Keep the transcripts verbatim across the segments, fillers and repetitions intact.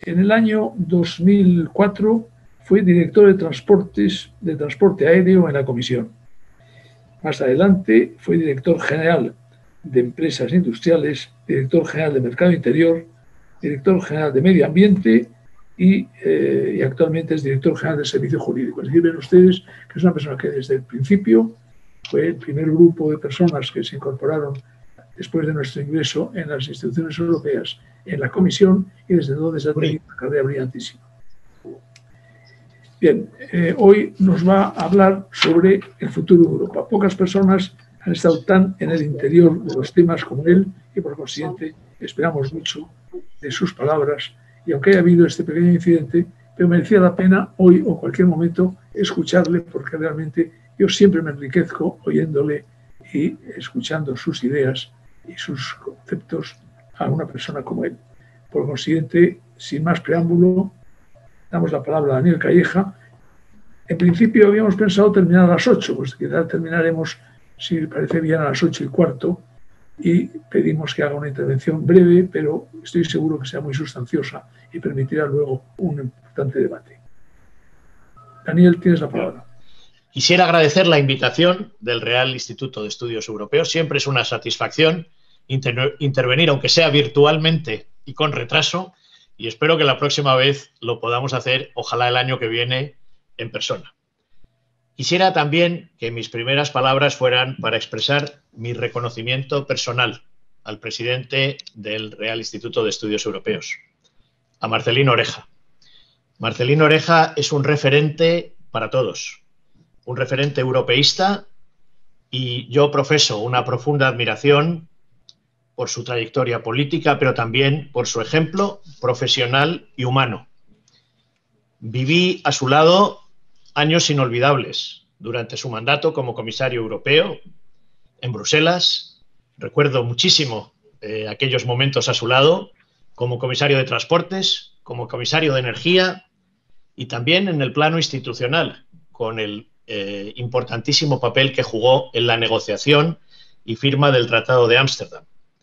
En el año dos mil cuatro fue director de transportes de transporte aéreo en la Comisión. Más adelante fue director general de Empresas Industriales, director general de Mercado Interior, director general de Medio Ambiente y, eh, y actualmente es director general del Servicio Jurídico. Es decir, ven ustedes que es una persona que desde el principio fue el primer grupo de personas que se incorporaron después de nuestro ingreso en las instituciones europeas, en la Comisión, y desde entonces ha tenido una carrera brillantísima. Bien, eh, hoy nos va a hablar sobre el futuro de Europa. Pocas personas han estado tan en el interior de los temas como él y, por consiguiente, esperamos mucho de sus palabras. Y aunque haya habido este pequeño incidente, pero merecía la pena hoy o cualquier momento escucharle, porque realmente yo siempre me enriquezco oyéndole y escuchando sus ideas y sus conceptos a una persona como él. Por consiguiente, sin más preámbulo, damos la palabra a Daniel Calleja. En principio habíamos pensado terminar a las ocho, pues quizás terminaremos, si parece bien, a las ocho y cuarto, y pedimos que haga una intervención breve, pero estoy seguro que sea muy sustanciosa y permitirá luego un importante debate. Daniel, tienes la palabra. Quisiera agradecer la invitación del Real Instituto de Estudios Europeos. Siempre es una satisfacción inter intervenir, aunque sea virtualmente y con retraso, y espero que la próxima vez lo podamos hacer, ojalá el año que viene, en persona. Quisiera también que mis primeras palabras fueran para expresar mi reconocimiento personal al presidente del Real Instituto de Estudios Europeos, a Marcelino Oreja. Marcelino Oreja es un referente para todos, un referente europeísta, y yo profeso una profunda admiración por su trayectoria política, pero también por su ejemplo profesional y humano. Viví a su lado años inolvidables durante su mandato como comisario europeo en Bruselas. Recuerdo muchísimo eh, aquellos momentos a su lado como comisario de Transportes, como comisario de Energía y también en el plano institucional, con el eh, importantísimo papel que jugó en la negociación y firma del Tratado de Ámsterdam.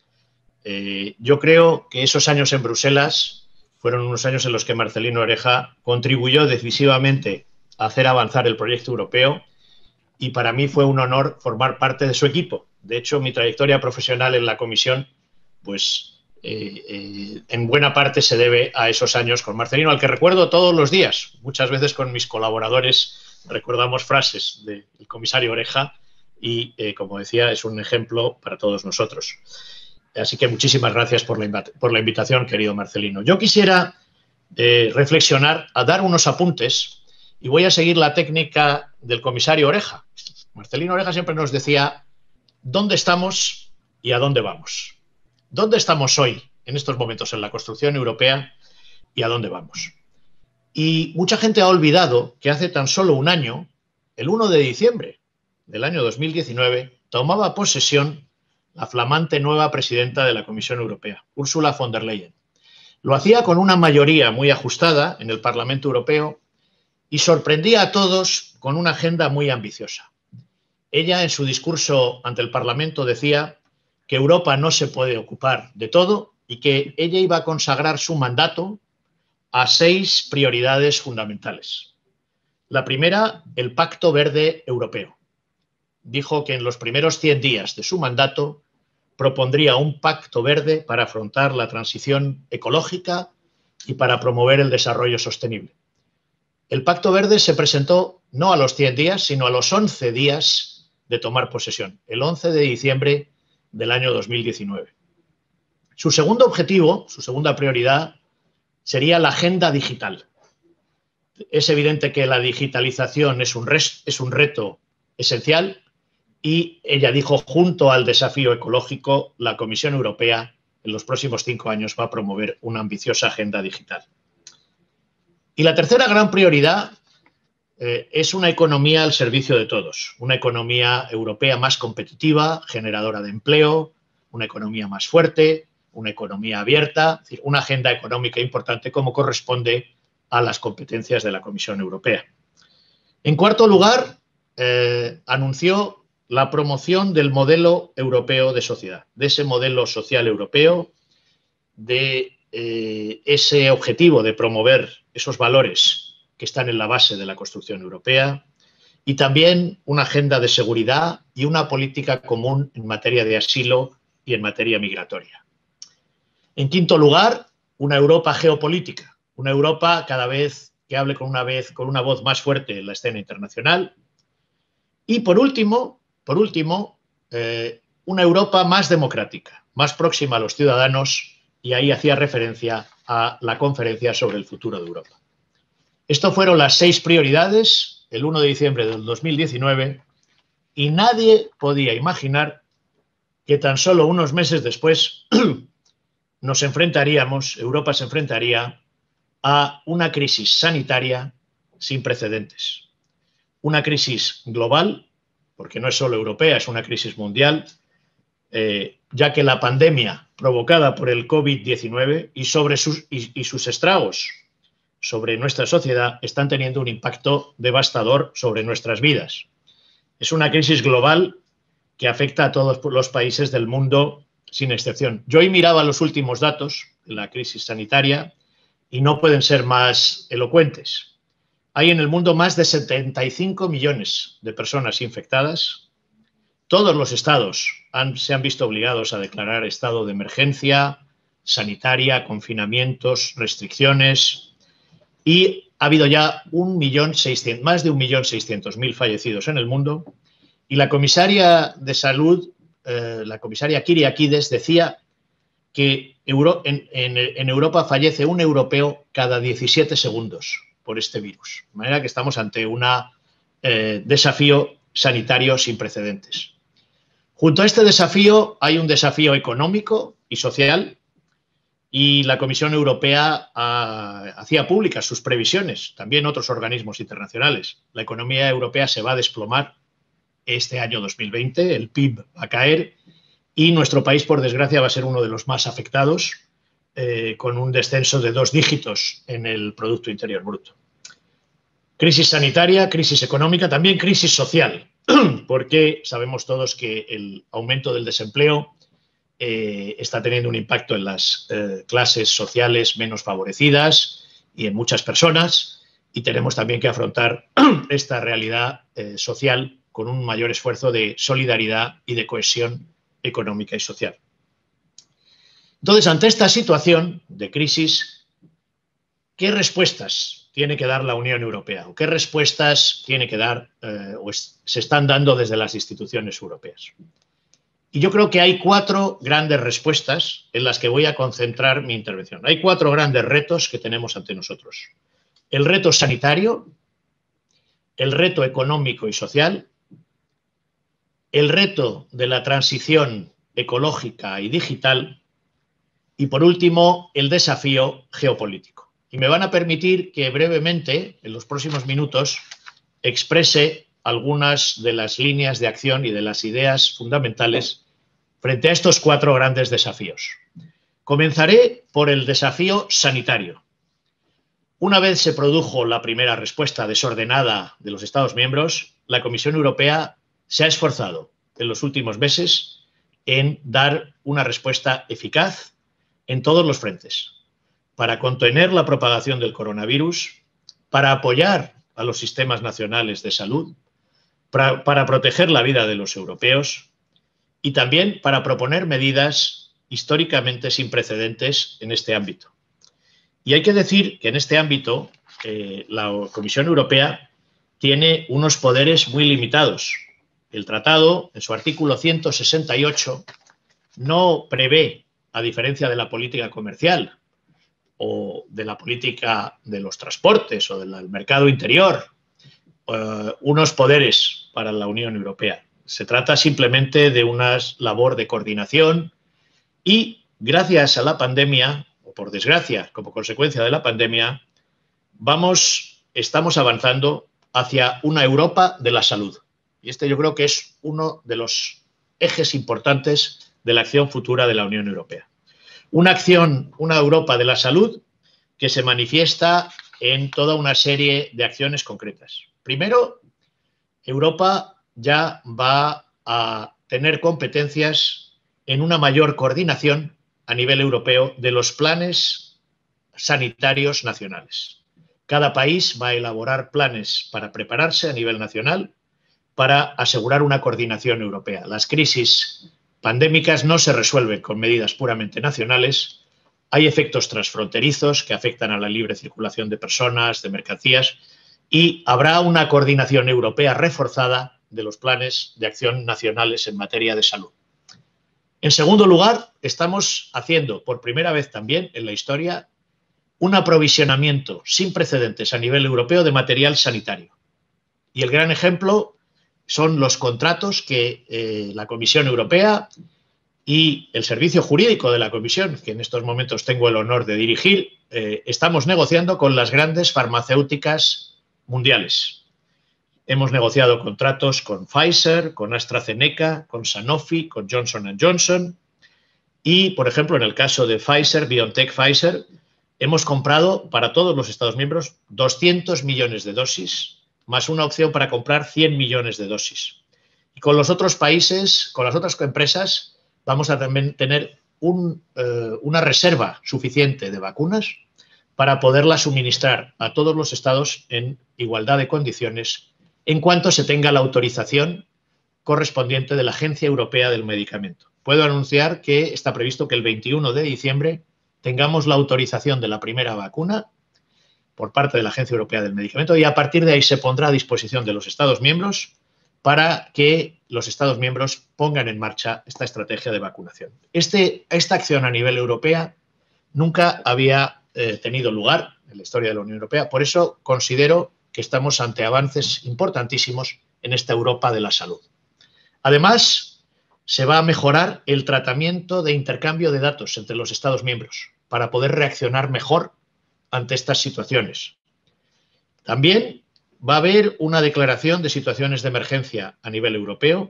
Eh, yo creo que esos años en Bruselas fueron unos años en los que Marcelino Oreja contribuyó decisivamente a hacer avanzar el proyecto europeo, y para mí fue un honor formar parte de su equipo. De hecho, mi trayectoria profesional en la Comisión, pues eh, eh, en buena parte se debe a esos años con Marcelino, al que recuerdo todos los días. Muchas veces con mis colaboradores recordamos frases del comisario Oreja y, eh, como decía, es un ejemplo para todos nosotros. Así que muchísimas gracias por la, por la invitación, querido Marcelino. Yo quisiera eh, reflexionar, a dar unos apuntes, y voy a seguir la técnica del comisario Oreja. Marcelino Oreja siempre nos decía dónde estamos y a dónde vamos. ¿Dónde estamos hoy, en estos momentos, en la construcción europea, y a dónde vamos? Y mucha gente ha olvidado que hace tan solo un año, el uno de diciembre del año dos mil diecinueve, tomaba posesión la flamante nueva presidenta de la Comisión Europea, Ursula von der Leyen. Lo hacía con una mayoría muy ajustada en el Parlamento Europeo y sorprendía a todos con una agenda muy ambiciosa. Ella, en su discurso ante el Parlamento, decía que Europa no se puede ocupar de todo y que ella iba a consagrar su mandato a seis prioridades fundamentales. La primera, el Pacto Verde Europeo. Dijo que en los primeros cien días de su mandato propondría un pacto verde para afrontar la transición ecológica y para promover el desarrollo sostenible. El Pacto Verde se presentó no a los cien días, sino a los once días de tomar posesión, el once de diciembre del año dos mil diecinueve. Su segundo objetivo, su segunda prioridad, sería la agenda digital. Es evidente que la digitalización es un, res, es un reto esencial, y ella dijo, junto al desafío ecológico, la Comisión Europea en los próximos cinco años va a promover una ambiciosa agenda digital. Y la tercera gran prioridad eh, es una economía al servicio de todos, una economía europea más competitiva, generadora de empleo, una economía más fuerte, una economía abierta, es decir, una agenda económica importante como corresponde a las competencias de la Comisión Europea. En cuarto lugar, eh, anunció la promoción del modelo europeo de sociedad, de ese modelo social europeo de eh, ese objetivo de promover esos valores que están en la base de la construcción europea, y también una agenda de seguridad y una política común en materia de asilo y en materia migratoria. En quinto lugar, una Europa geopolítica, una Europa cada vez que hable con una, vez, con una voz más fuerte en la escena internacional. Y por último, por último eh, una Europa más democrática, más próxima a los ciudadanos, y ahí hacía referencia a la conferencia sobre el futuro de Europa. Estas fueron las seis prioridades el uno de diciembre del dos mil diecinueve, y nadie podía imaginar que tan solo unos meses después nos enfrentaríamos, Europa se enfrentaría a una crisis sanitaria sin precedentes. Una crisis global, porque no es solo europea, es una crisis mundial, eh, ya que la pandemia provocada por el COVID diecinueve y, sobre sus, y, y sus estragos sobre nuestra sociedad están teniendo un impacto devastador sobre nuestras vidas. Es una crisis global que afecta a todos los países del mundo sin excepción. Yo hoy miraba los últimos datos de la crisis sanitaria y no pueden ser más elocuentes. Hay en el mundo más de setenta y cinco millones de personas infectadas. Todos los estados han, se han visto obligados a declarar estado de emergencia sanitaria, confinamientos, restricciones, y ha habido ya un millón seiscientos, más de un millón seiscientos mil fallecidos en el mundo, y la comisaria de salud, eh, la comisaria Kyriakides, decía que Euro, en, en, en Europa fallece un europeo cada diecisiete segundos por este virus. De manera que estamos ante un eh, desafío sanitario sin precedentes. Junto a este desafío hay un desafío económico y social, y la Comisión Europea ah, hacía públicas sus previsiones, también otros organismos internacionales. La economía europea se va a desplomar este año dos mil veinte, el P I B va a caer y nuestro país, por desgracia, va a ser uno de los más afectados, eh, con un descenso de dos dígitos en el Producto Interior Bruto. Crisis sanitaria, crisis económica, también crisis social, porque sabemos todos que el aumento del desempleo Eh, está teniendo un impacto en las eh, clases sociales menos favorecidas y en muchas personas, y tenemos también que afrontar esta realidad eh, social con un mayor esfuerzo de solidaridad y de cohesión económica y social. Entonces, ante esta situación de crisis, ¿qué respuestas tiene que dar la Unión Europea? ¿O qué respuestas tiene que dar eh, o es, se están dando desde las instituciones europeas? Y yo creo que hay cuatro grandes respuestas en las que voy a concentrar mi intervención. Hay cuatro grandes retos que tenemos ante nosotros. El reto sanitario, el reto económico y social, el reto de la transición ecológica y digital y, por último, el desafío geopolítico. Y me van a permitir que brevemente, en los próximos minutos, exprese algunas de las líneas de acción y de las ideas fundamentales frente a estos cuatro grandes desafíos. Comenzaré por el desafío sanitario. Una vez se produjo la primera respuesta desordenada de los Estados miembros, la Comisión Europea se ha esforzado en los últimos meses en dar una respuesta eficaz en todos los frentes, para contener la propagación del coronavirus, para apoyar a los sistemas nacionales de salud, para, para proteger la vida de los europeos, y también para proponer medidas históricamente sin precedentes en este ámbito. Y hay que decir que en este ámbito eh, la Comisión Europea tiene unos poderes muy limitados. El tratado, en su artículo ciento sesenta y ocho, no prevé, a diferencia de la política comercial o de la política de los transportes o del mercado interior, eh, unos poderes para la Unión Europea. Se trata simplemente de una labor de coordinación y, gracias a la pandemia, o por desgracia, como consecuencia de la pandemia, vamos, estamos avanzando hacia una Europa de la salud. Y este yo creo que es uno de los ejes importantes de la acción futura de la Unión Europea. Una acción, una Europa de la salud que se manifiesta en toda una serie de acciones concretas. Primero, Europa ya va a tener competencias en una mayor coordinación a nivel europeo de los planes sanitarios nacionales. Cada país va a elaborar planes para prepararse a nivel nacional para asegurar una coordinación europea. Las crisis pandémicas no se resuelven con medidas puramente nacionales. Hay efectos transfronterizos que afectan a la libre circulación de personas, de mercancías, y habrá una coordinación europea reforzada de los planes de acción nacionales en materia de salud. En segundo lugar, estamos haciendo por primera vez también en la historia un aprovisionamiento sin precedentes a nivel europeo de material sanitario. Y el gran ejemplo son los contratos que eh, la Comisión Europea y el Servicio Jurídico de la Comisión, que en estos momentos tengo el honor de dirigir, eh, estamos negociando con las grandes farmacéuticas mundiales. Hemos negociado contratos con Pfizer, con AstraZeneca, con Sanofi, con Johnson and Johnson y, por ejemplo, en el caso de Pfizer, BioNTech Pfizer, hemos comprado para todos los Estados miembros doscientos millones de dosis, más una opción para comprar cien millones de dosis. Y con los otros países, con las otras empresas, vamos a también tener un, eh, una reserva suficiente de vacunas para poderlas suministrar a todos los estados en igualdad de condiciones en cuanto se tenga la autorización correspondiente de la Agencia Europea del Medicamento. Puedo anunciar que está previsto que el veintiuno de diciembre tengamos la autorización de la primera vacuna por parte de la Agencia Europea del Medicamento y a partir de ahí se pondrá a disposición de los Estados miembros para que los Estados miembros pongan en marcha esta estrategia de vacunación. Este, esta acción a nivel europeo nunca había eh, tenido lugar en la historia de la Unión Europea, por eso considero que estamos ante avances importantísimos en esta Europa de la salud. Además, se va a mejorar el tratamiento de intercambio de datos entre los Estados miembros para poder reaccionar mejor ante estas situaciones. También va a haber una declaración de situaciones de emergencia a nivel europeo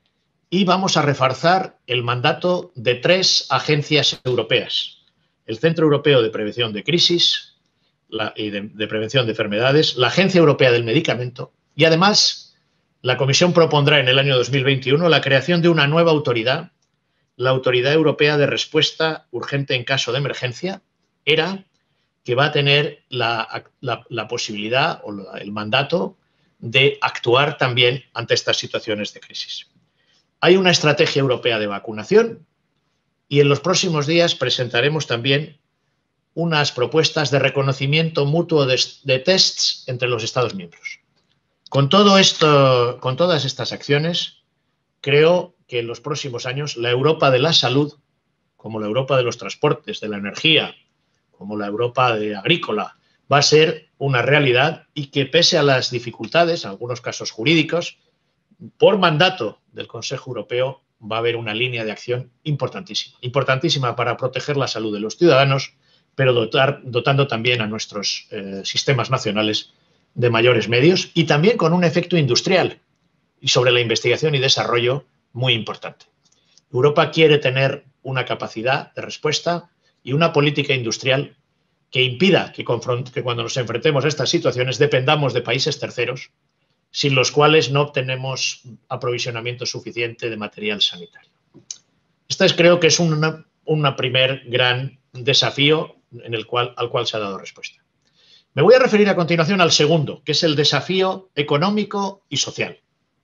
y vamos a reforzar el mandato de tres agencias europeas. El Centro Europeo de Prevención de Crisis la, y de, de Prevención de Enfermedades, la Agencia Europea del Medicamento y además la Comisión propondrá en el año dos mil veintiuno la creación de una nueva autoridad, la Autoridad Europea de Respuesta Urgente en Caso de Emergencia, E R A, que va a tener la, la, la posibilidad o la, el mandato de actuar también ante estas situaciones de crisis. Hay una estrategia europea de vacunación y en los próximos días presentaremos también unas propuestas de reconocimiento mutuo de, de tests entre los Estados miembros. Con todo esto, con todas estas acciones, creo que en los próximos años la Europa de la salud, como la Europa de los transportes, de la energía, como la Europa de agrícola, va a ser una realidad y que pese a las dificultades, en algunos casos jurídicos, por mandato del Consejo Europeo va a haber una línea de acción importantísima. Importantísima para proteger la salud de los ciudadanos, pero dotar, dotando también a nuestros eh, sistemas nacionales de mayores medios y también con un efecto industrial y sobre la investigación y desarrollo muy importante. Europa quiere tener una capacidad de respuesta y una política industrial que impida que, que cuando nos enfrentemos a estas situaciones dependamos de países terceros sin los cuales no obtenemos aprovisionamiento suficiente de material sanitario. Este es, creo que es un una primer gran desafío en el cual, al cual se ha dado respuesta. Me voy a referir a continuación al segundo, que es el desafío económico y social.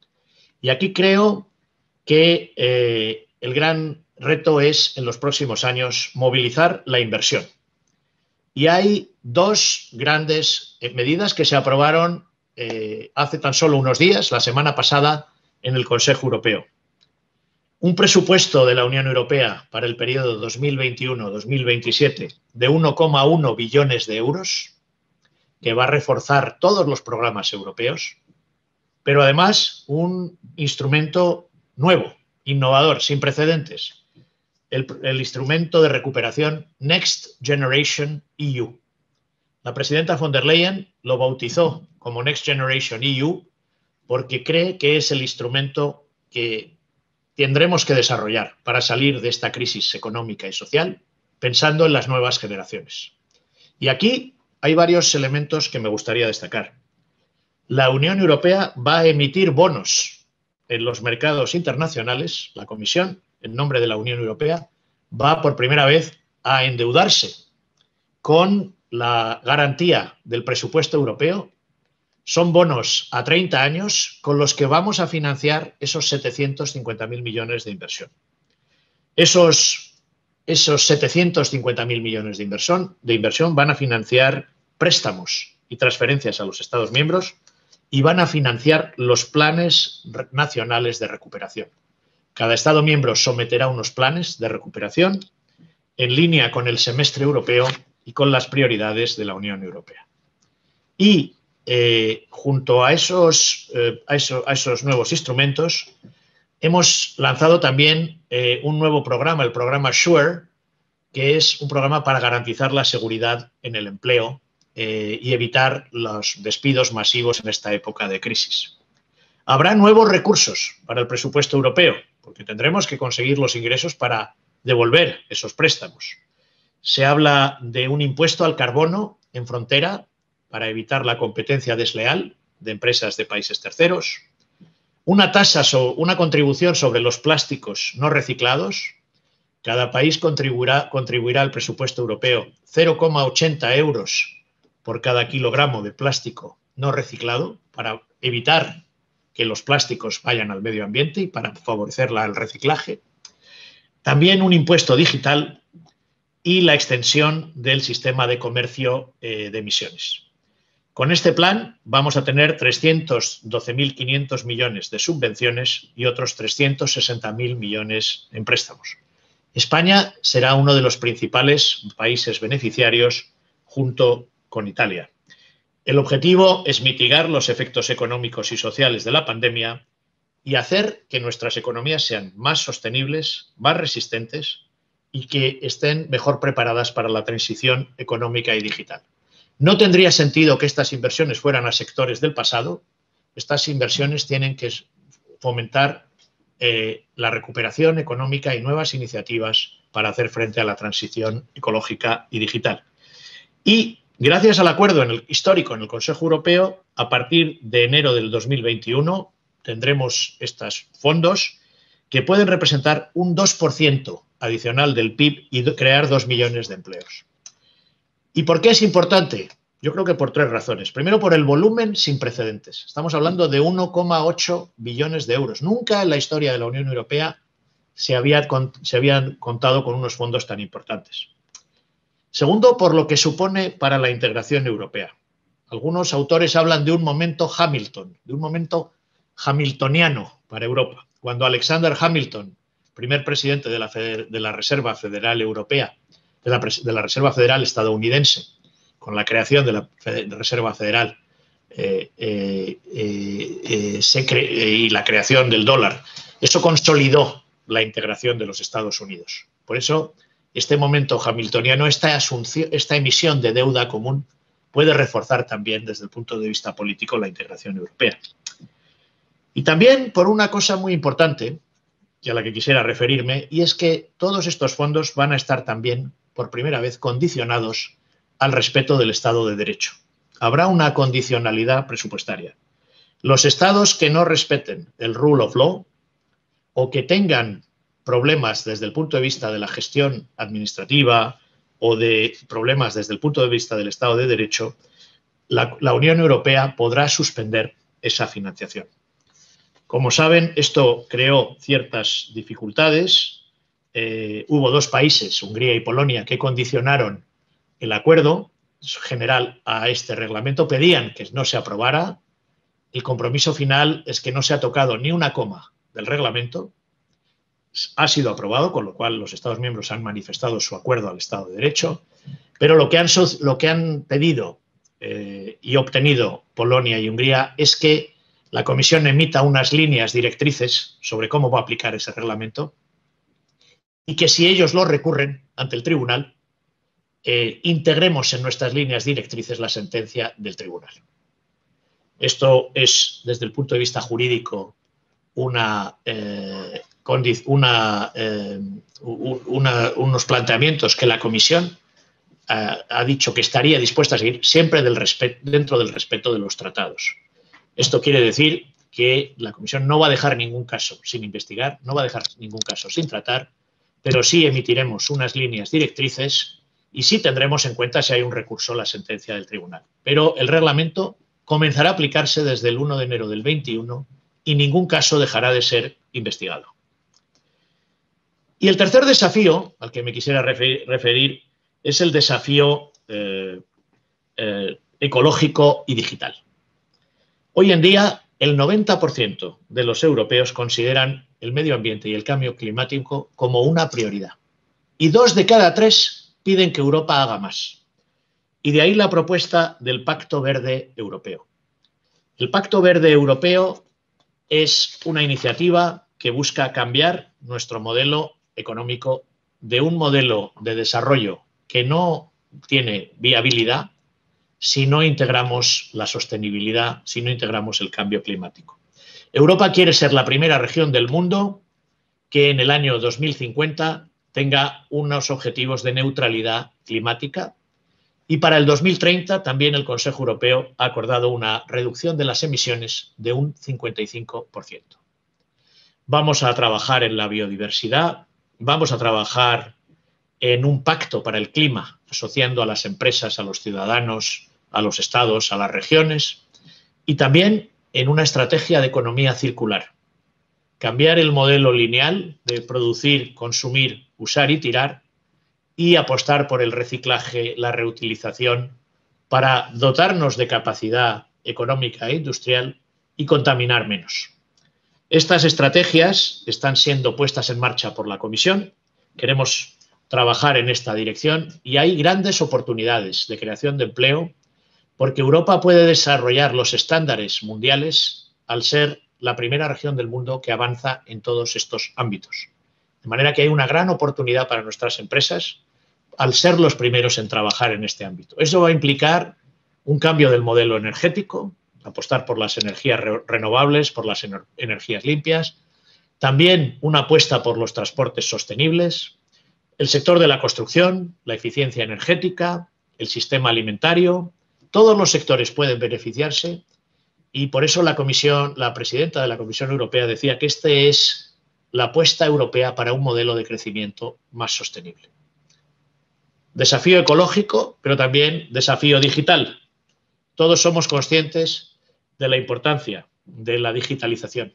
Y aquí creo que eh, el gran reto es, en los próximos años, movilizar la inversión. Y hay dos grandes medidas que se aprobaron eh, hace tan solo unos días, la semana pasada, en el Consejo Europeo. Un presupuesto de la Unión Europea para el periodo dos mil veintiuno a dos mil veintisiete de uno coma uno billones de euros, que va a reforzar todos los programas europeos, pero además un instrumento nuevo, innovador, sin precedentes, el, el instrumento de recuperación Next Generation E U. La presidenta von der Leyen lo bautizó como Next Generation E U porque cree que es el instrumento que tendremos que desarrollar para salir de esta crisis económica y social pensando en las nuevas generaciones. Y aquí hay varios elementos que me gustaría destacar. La Unión Europea va a emitir bonos en los mercados internacionales. La Comisión, en nombre de la Unión Europea, va por primera vez a endeudarse con la garantía del presupuesto europeo. Son bonos a treinta años con los que vamos a financiar esos setecientos cincuenta mil millones de inversión. Esos, esos setecientos cincuenta mil millones de inversión, de inversión van a financiar préstamos y transferencias a los Estados miembros y van a financiar los planes nacionales de recuperación. Cada Estado miembro someterá unos planes de recuperación en línea con el semestre europeo y con las prioridades de la Unión Europea. Y eh, junto a esos, eh, a, eso, a esos nuevos instrumentos, hemos lanzado también eh, un nuevo programa, el programa SURE, que es un programa para garantizar la seguridad en el empleo eh, y evitar los despidos masivos en esta época de crisis. Habrá nuevos recursos para el presupuesto europeo, porque tendremos que conseguir los ingresos para devolver esos préstamos. Se habla de un impuesto al carbono en frontera para evitar la competencia desleal de empresas de países terceros, una tasa o una contribución sobre los plásticos no reciclados. Cada país contribuirá, contribuirá al presupuesto europeo cero coma ochenta euros por cada kilogramo de plástico no reciclado para evitar que los plásticos vayan al medio ambiente y para favorecer el reciclaje. También un impuesto digital y la extensión del sistema de comercio eh, de emisiones. Con este plan vamos a tener trescientos doce mil quinientos millones de subvenciones y otros trescientos sesenta mil millones en préstamos. España será uno de los principales países beneficiarios junto con Italia. El objetivo es mitigar los efectos económicos y sociales de la pandemia y hacer que nuestras economías sean más sostenibles, más resistentes y que estén mejor preparadas para la transición económica y digital. No tendría sentido que estas inversiones fueran a sectores del pasado. Estas inversiones tienen que fomentar eh, la recuperación económica y nuevas iniciativas para hacer frente a la transición ecológica y digital. Y gracias al acuerdo en el, histórico en el Consejo Europeo, a partir de enero del dos mil veintiuno tendremos estos fondos que pueden representar un dos por ciento adicional del P I B y crear dos millones de empleos. ¿Y por qué es importante? Yo creo que por tres razones. Primero, por el volumen sin precedentes. Estamos hablando de uno coma ocho billones de euros. Nunca en la historia de la Unión Europea se, había, se habían contado con unos fondos tan importantes. Segundo, por lo que supone para la integración europea. Algunos autores hablan de un momento Hamilton, de un momento hamiltoniano para Europa. Cuando Alexander Hamilton, primer presidente de la, de la Reserva Federal Europea, de la, de la Reserva Federal estadounidense, con la creación de la Reserva Federal eh, eh, eh, se cre y la creación del dólar, eso consolidó la integración de los Estados Unidos. Por eso, este momento hamiltoniano, esta, asunción, esta emisión de deuda común, puede reforzar también desde el punto de vista político la integración europea. Y también por una cosa muy importante, y a la que quisiera referirme, y es que todos estos fondos van a estar también, por primera vez, condicionados al respeto del Estado de Derecho. Habrá una condicionalidad presupuestaria. Los estados que no respeten el rule of law o que tengan problemas desde el punto de vista de la gestión administrativa o de problemas desde el punto de vista del Estado de Derecho, la, la Unión Europea podrá suspender esa financiación. Como saben, esto creó ciertas dificultades. Eh, hubo dos países, Hungría y Polonia, que condicionaron el acuerdo general a este reglamento, pedían que no se aprobara. El compromiso final es que no se ha tocado ni una coma del reglamento. Ha sido aprobado, con lo cual los Estados miembros han manifestado su acuerdo al Estado de Derecho, pero lo que han, lo que han pedido eh, y obtenido Polonia y Hungría es que la Comisión emita unas líneas directrices sobre cómo va a aplicar ese reglamento y que si ellos lo recurren ante el tribunal, eh, integremos en nuestras líneas directrices la sentencia del tribunal. Esto es, desde el punto de vista jurídico, una, eh, una, eh, una, unos planteamientos que la Comisión eh, ha dicho que estaría dispuesta a seguir siempre del respeto, dentro del respeto de los tratados. Esto quiere decir que la Comisión no va a dejar ningún caso sin investigar, no va a dejar ningún caso sin tratar, pero sí emitiremos unas líneas directrices y sí tendremos en cuenta si hay un recurso a la sentencia del tribunal. Pero el reglamento comenzará a aplicarse desde el uno de enero del veintiuno y ningún caso dejará de ser investigado. Y el tercer desafío al que me quisiera referir es el desafío eh, eh, ecológico y digital. Hoy en día, el noventa por ciento de los europeos consideran el medio ambiente y el cambio climático como una prioridad. Y dos de cada tres piden que Europa haga más. Y de ahí la propuesta del Pacto Verde Europeo. El Pacto Verde Europeo es una iniciativa que busca cambiar nuestro modelo económico de un modelo de desarrollo que no tiene viabilidad si no integramos la sostenibilidad, si no integramos el cambio climático. Europa quiere ser la primera región del mundo que en el año dos mil cincuenta tenga unos objetivos de neutralidad climática y para el dos mil treinta también el Consejo Europeo ha acordado una reducción de las emisiones de un cincuenta y cinco por ciento. Vamos a trabajar en la biodiversidad, vamos a trabajar en un pacto para el clima, asociando a las empresas, a los ciudadanos, a los estados, a las regiones, y también en una estrategia de economía circular. Cambiar el modelo lineal de producir, consumir, usar y tirar y apostar por el reciclaje, la reutilización, para dotarnos de capacidad económica e industrial y contaminar menos. Estas estrategias están siendo puestas en marcha por la Comisión. Queremos trabajar en esta dirección y hay grandes oportunidades de creación de empleo porque Europa puede desarrollar los estándares mundiales al ser la primera región del mundo que avanza en todos estos ámbitos. De manera que hay una gran oportunidad para nuestras empresas al ser los primeros en trabajar en este ámbito. Eso va a implicar un cambio del modelo energético, apostar por las energías re- renovables, por las ener- energías limpias, también una apuesta por los transportes sostenibles, el sector de la construcción, la eficiencia energética, el sistema alimentario, todos los sectores pueden beneficiarse y por eso la Comisión, la presidenta de la Comisión Europea decía que esta es la apuesta europea para un modelo de crecimiento más sostenible. Desafío ecológico, pero también desafío digital. Todos somos conscientes de la importancia de la digitalización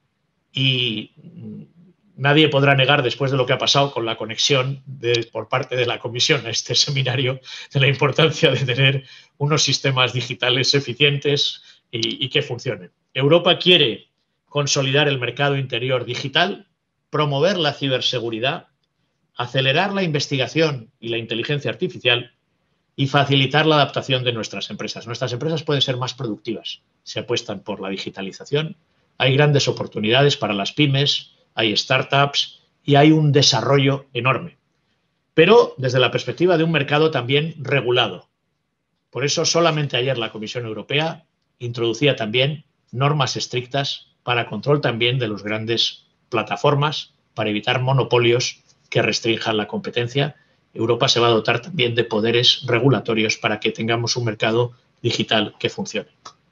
y nadie podrá negar, después de lo que ha pasado con la conexión de, por parte de la Comisión a este seminario, de la importancia de tener unos sistemas digitales eficientes y, y que funcionen. Europa quiere consolidar el mercado interior digital, promover la ciberseguridad, acelerar la investigación y la inteligencia artificial y facilitar la adaptación de nuestras empresas. Nuestras empresas pueden ser más productivas si apuestan por la digitalización. Hay grandes oportunidades para las pymes, hay startups y hay un desarrollo enorme. Pero desde la perspectiva de un mercado también regulado. Por eso solamente ayer la Comisión Europea introducía también normas estrictas para control también de las grandes plataformas, para evitar monopolios que restrinjan la competencia. Europa se va a dotar también de poderes regulatorios para que tengamos un mercado digital que funcione.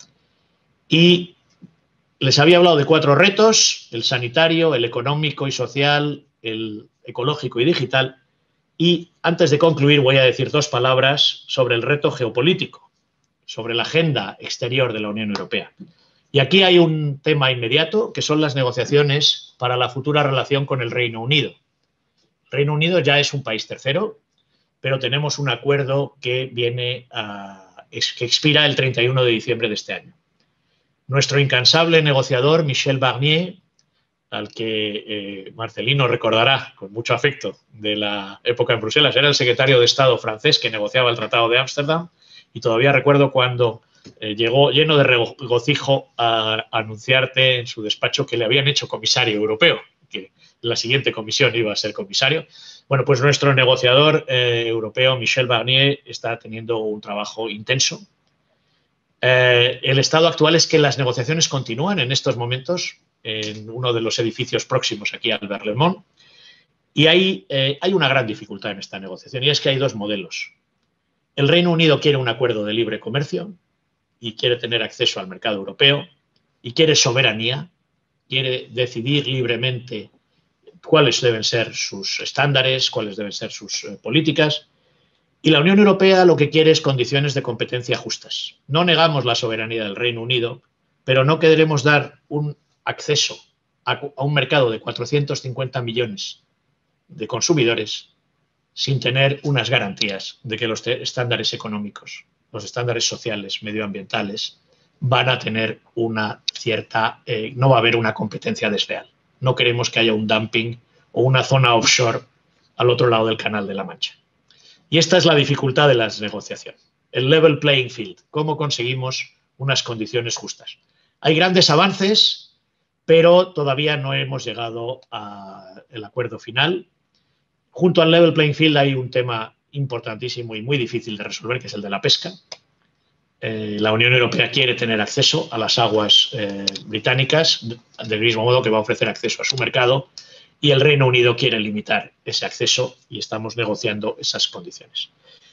Y les había hablado de cuatro retos: el sanitario, el económico y social, el ecológico y digital. Y antes de concluir voy a decir dos palabras sobre el reto geopolítico, sobre la agenda exterior de la Unión Europea. Y aquí hay un tema inmediato, que son las negociaciones para la futura relación con el Reino Unido. El Reino Unido ya es un país tercero, pero tenemos un acuerdo que viene a, que expira el treinta y uno de diciembre de este año. Nuestro incansable negociador, Michel Barnier, al que eh, Marcelino recordará con mucho afecto de la época en Bruselas, era el secretario de Estado francés que negociaba el Tratado de Ámsterdam, y todavía recuerdo cuando eh, llegó lleno de regocijo a, a anunciarte en su despacho que le habían hecho comisario europeo, que la siguiente comisión iba a ser comisario. Bueno, pues nuestro negociador eh, europeo, Michel Barnier, está teniendo un trabajo intenso. Eh, el estado actual es que las negociaciones continúan en estos momentos en uno de los edificios próximos aquí al Berlaymont y hay, eh, hay una gran dificultad en esta negociación y es que hay dos modelos. El Reino Unido quiere un acuerdo de libre comercio y quiere tener acceso al mercado europeo y quiere soberanía, quiere decidir libremente cuáles deben ser sus estándares, cuáles deben ser sus eh, políticas. Y la Unión Europea lo que quiere es condiciones de competencia justas. No negamos la soberanía del Reino Unido, pero no queremos dar un acceso a, a un mercado de cuatrocientos cincuenta millones de consumidores sin tener unas garantías de que los estándares económicos, los estándares sociales, medioambientales, van a tener una cierta... Eh, no va a haber una competencia desleal. No queremos que haya un dumping o una zona offshore al otro lado del Canal de la Mancha. Y esta es la dificultad de las negociaciones. El level playing field. ¿Cómo conseguimos unas condiciones justas? Hay grandes avances, pero todavía no hemos llegado al acuerdo final. Junto al level playing field hay un tema importantísimo y muy difícil de resolver, que es el de la pesca. Eh, la Unión Europea quiere tener acceso a las aguas eh, británicas, del mismo modo que va a ofrecer acceso a su mercado, y el Reino Unido quiere limitar ese acceso y estamos negociando esas condiciones.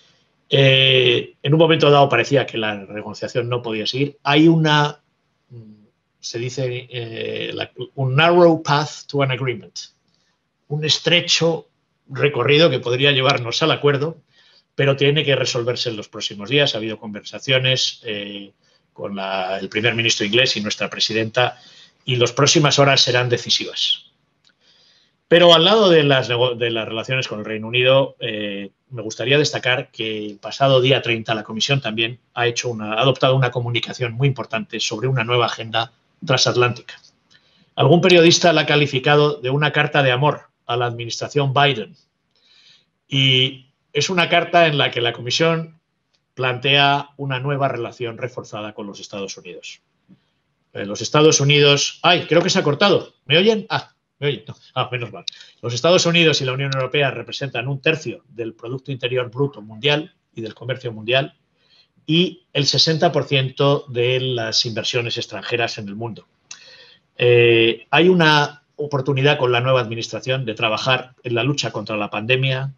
Eh, en un momento dado parecía que la negociación no podía seguir. Hay una, se dice, eh, la, un narrow path to an agreement, un estrecho recorrido que podría llevarnos al acuerdo, pero tiene que resolverse en los próximos días. Ha habido conversaciones eh, con la, el primer ministro inglés y nuestra presidenta, y las próximas horas serán decisivas. Pero al lado de las, de las relaciones con el Reino Unido, eh, me gustaría destacar que el pasado día treinta la Comisión también ha, hecho una, ha adoptado una comunicación muy importante sobre una nueva agenda transatlántica. Algún periodista la ha calificado de una carta de amor a la administración Biden. Y es una carta en la que la Comisión plantea una nueva relación reforzada con los Estados Unidos. Eh, los Estados Unidos... ¡Ay! Creo que se ha cortado. ¿Me oyen? Ah. Oye, no. Ah, menos mal. Los Estados Unidos y la Unión Europea representan un tercio del Producto Interior Bruto mundial y del comercio mundial y el sesenta por ciento de las inversiones extranjeras en el mundo. Eh, hay una oportunidad con la nueva administración de trabajar en la lucha contra la pandemia,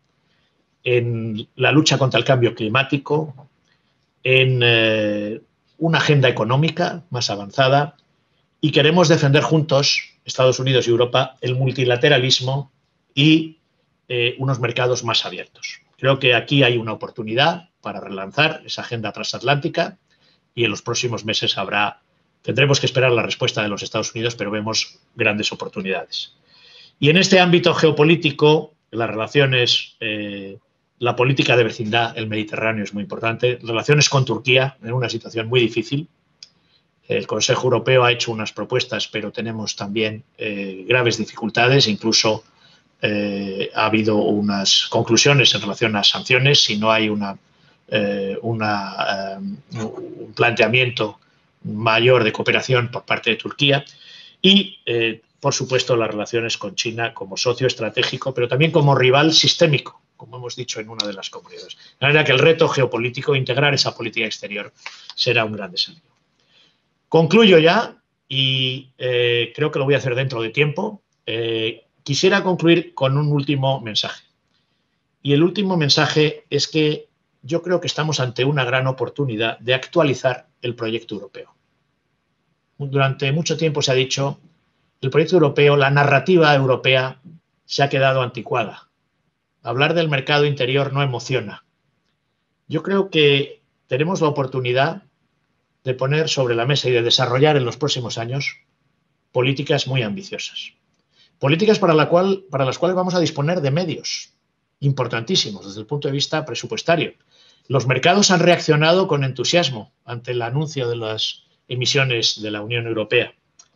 en la lucha contra el cambio climático, en eh, una agenda económica más avanzada, y queremos defender juntos, Estados Unidos y Europa, el multilateralismo y eh, unos mercados más abiertos. Creo que aquí hay una oportunidad para relanzar esa agenda transatlántica y en los próximos meses habrá, tendremos que esperar la respuesta de los Estados Unidos, pero vemos grandes oportunidades. Y en este ámbito geopolítico, las relaciones, eh, la política de vecindad, el Mediterráneo es muy importante, relaciones con Turquía en una situación muy difícil. El Consejo Europeo ha hecho unas propuestas, pero tenemos también eh, graves dificultades. Incluso eh, ha habido unas conclusiones en relación a sanciones si no hay una, eh, una, eh, un planteamiento mayor de cooperación por parte de Turquía. Y, eh, por supuesto, las relaciones con China como socio estratégico, pero también como rival sistémico, como hemos dicho en una de las comunidades. De manera que el reto geopolítico, integrar esa política exterior, será un gran desafío. Concluyo ya y eh, creo que lo voy a hacer dentro de tiempo. Eh, quisiera concluir con un último mensaje. Y el último mensaje es que yo creo que estamos ante una gran oportunidad de actualizar el proyecto europeo. Durante mucho tiempo se ha dicho el proyecto europeo, la narrativa europea se ha quedado anticuada. Hablar del mercado interior no emociona. Yo creo que tenemos la oportunidad de poner sobre la mesa y de desarrollar en los próximos años políticas muy ambiciosas. Políticas para, la cual, para las cuales vamos a disponer de medios importantísimos desde el punto de vista presupuestario. Los mercados han reaccionado con entusiasmo ante el anuncio de las emisiones de la Unión Europea.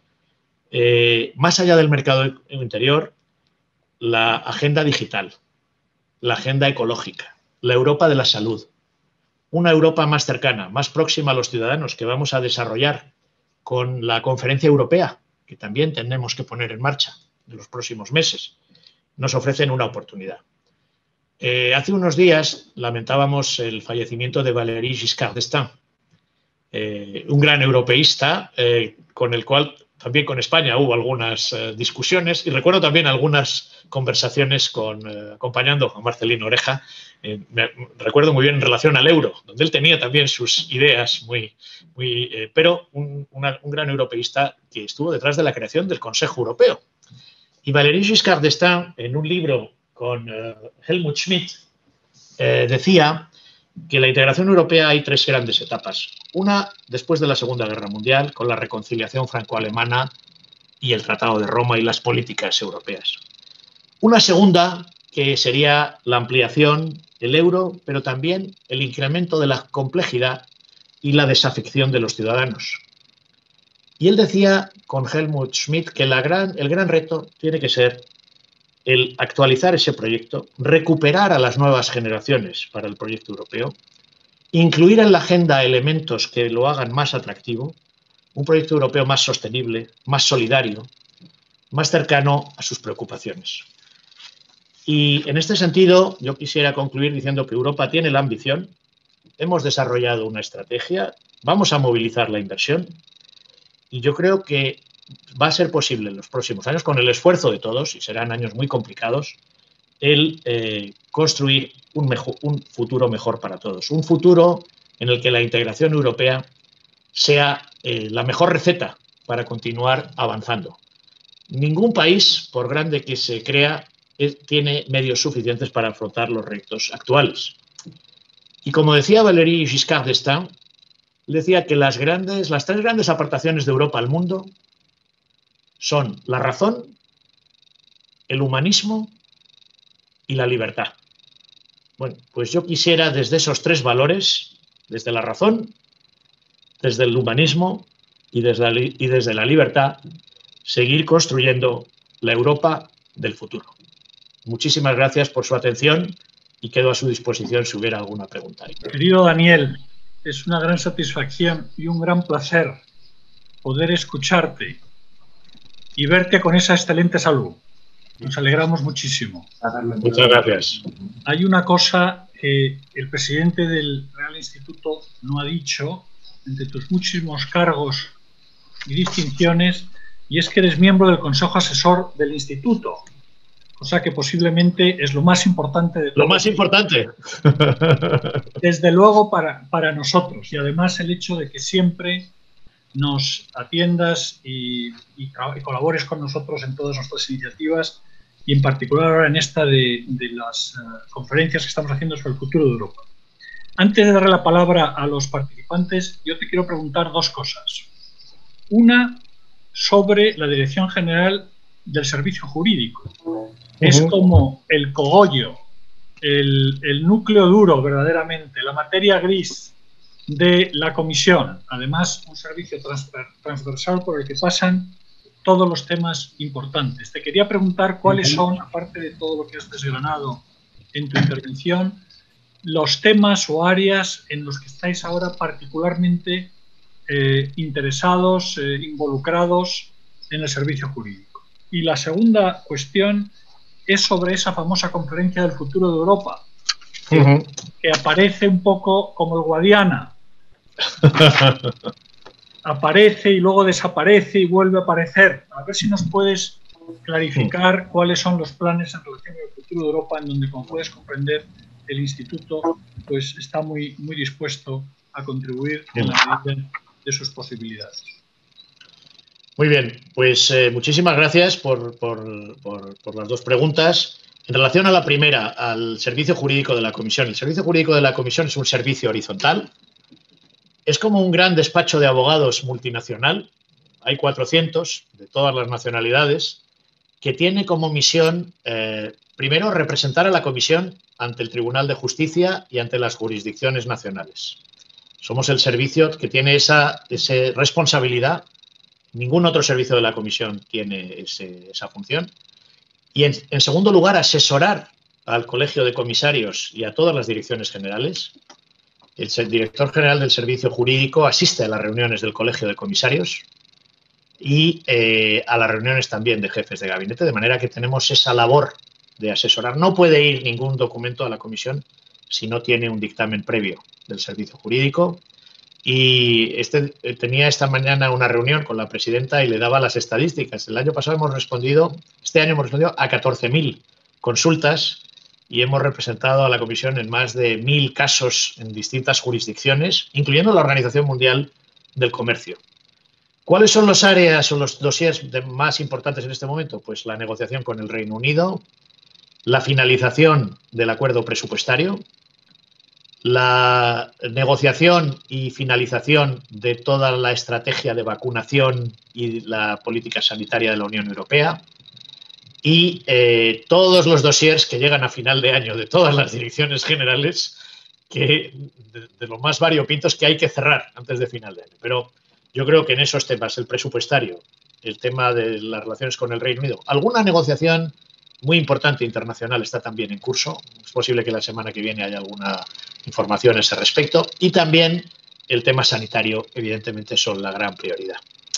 Eh, más allá del mercado interior, la agenda digital, la agenda ecológica, la Europa de la salud, una Europa más cercana, más próxima a los ciudadanos que vamos a desarrollar con la Conferencia Europea, que también tenemos que poner en marcha en los próximos meses, nos ofrecen una oportunidad. Eh, hace unos días lamentábamos el fallecimiento de Valéry Giscard d'Estaing, eh, un gran europeísta eh, con el cual también con España hubo algunas eh, discusiones y recuerdo también algunas conversaciones con, eh, acompañando a Marcelino Oreja. Eh, me, recuerdo muy bien en relación al euro, donde él tenía también sus ideas muy... muy eh, pero un, una, un gran europeísta que estuvo detrás de la creación del Consejo Europeo. Y Valéry Giscard d'Estaing, en un libro con uh, Helmut Schmidt, eh, decía que en la integración europea hay tres grandes etapas. Una después de la Segunda Guerra Mundial, con la reconciliación franco-alemana y el Tratado de Roma y las políticas europeas. Una segunda, que sería la ampliación del euro, pero también el incremento de la complejidad y la desafección de los ciudadanos. Y él decía con Helmut Schmidt que la gran, el gran reto tiene que ser el actualizar ese proyecto, recuperar a las nuevas generaciones para el proyecto europeo, incluir en la agenda elementos que lo hagan más atractivo, un proyecto europeo más sostenible, más solidario, más cercano a sus preocupaciones. Y en este sentido, yo quisiera concluir diciendo que Europa tiene la ambición, hemos desarrollado una estrategia, vamos a movilizar la inversión y yo creo que va a ser posible en los próximos años, con el esfuerzo de todos, y serán años muy complicados, el eh, construir un, mejor, un futuro mejor para todos. Un futuro en el que la integración europea sea eh, la mejor receta para continuar avanzando. Ningún país, por grande que se crea, es, tiene medios suficientes para afrontar los retos actuales. Y como decía Valéry Giscard d'Estaing, decía que las, grandes, las tres grandes aportaciones de Europa al mundo son la razón, el humanismo y la libertad. Bueno, pues yo quisiera desde esos tres valores, desde la razón, desde el humanismo y desde la, y desde la libertad, seguir construyendo la Europa del futuro. Muchísimas gracias por su atención y quedo a su disposición si hubiera alguna pregunta. Querido Daniel, es una gran satisfacción y un gran placer poder escucharte y verte con esa excelente salud. Nos alegramos muchísimo. Muchas gracias. Hay una cosa que el presidente del Real Instituto no ha dicho, entre tus muchísimos cargos y distinciones, y es que eres miembro del Consejo Asesor del Instituto, cosa que posiblemente es lo más importante de todo. Lo más importante. Desde luego para, para nosotros, y además el hecho de que siempre nos atiendas y, y, y colabores con nosotros en todas nuestras iniciativas y en particular ahora en esta de, de las uh, conferencias que estamos haciendo sobre el futuro de Europa. Antes de darle la palabra a los participantes, yo te quiero preguntar dos cosas. Una, sobre la Dirección General del Servicio Jurídico. Uh-huh. Es como el cogollo, el, el núcleo duro verdaderamente, la materia gris de la Comisión. Además, un servicio transversal por el que pasan todos los temas importantes. Te quería preguntar cuáles son, aparte de todo lo que has desgranado en tu intervención, los temas o áreas en los que estáis ahora particularmente eh, interesados, eh, involucrados en el servicio jurídico. Y la segunda cuestión es sobre esa famosa conferencia del futuro de Europa, que, uh-huh. que aparece un poco como el Guadiana. Aparece y luego desaparece y vuelve a aparecer. A ver si nos puedes clarificar cuáles son los planes en relación al futuro de Europa, en donde, como puedes comprender, el Instituto pues, está muy, muy dispuesto a contribuir en la medida de sus posibilidades. Muy bien, pues eh, muchísimas gracias por, por, por, por las dos preguntas. En relación a la primera, al servicio jurídico de la Comisión. El servicio jurídico de la Comisión es un servicio horizontal. Es como un gran despacho de abogados multinacional, hay cuatrocientos de todas las nacionalidades, que tiene como misión, eh, primero, representar a la Comisión ante el Tribunal de Justicia y ante las jurisdicciones nacionales. Somos el servicio que tiene esa, esa responsabilidad. Ningún otro servicio de la Comisión tiene ese, esa función. Y, en, en segundo lugar, asesorar al Colegio de Comisarios y a todas las direcciones generales. El director general del Servicio Jurídico asiste a las reuniones del Colegio de Comisarios y eh, a las reuniones también de jefes de gabinete, de manera que tenemos esa labor de asesorar. No puede ir ningún documento a la Comisión si no tiene un dictamen previo del Servicio Jurídico. Y este, tenía esta mañana una reunión con la presidenta y le daba las estadísticas. El año pasado hemos respondido, este año hemos respondido a catorce mil consultas y hemos representado a la Comisión en más de mil casos en distintas jurisdicciones, incluyendo la Organización Mundial del Comercio. ¿Cuáles son las áreas o los dosieres más importantes en este momento? Pues la negociación con el Reino Unido, la finalización del acuerdo presupuestario, la negociación y finalización de toda la estrategia de vacunación y la política sanitaria de la Unión Europea y eh, todos los dossiers que llegan a final de año de todas las direcciones generales, que de, de los más variopintos que hay que cerrar antes de final de año. Pero yo creo que en esos temas, el presupuestario, el tema de las relaciones con el Reino Unido, alguna negociación muy importante internacional está también en curso. Es posible que la semana que viene haya alguna información a ese respecto. Y también el tema sanitario, evidentemente, son la gran prioridad.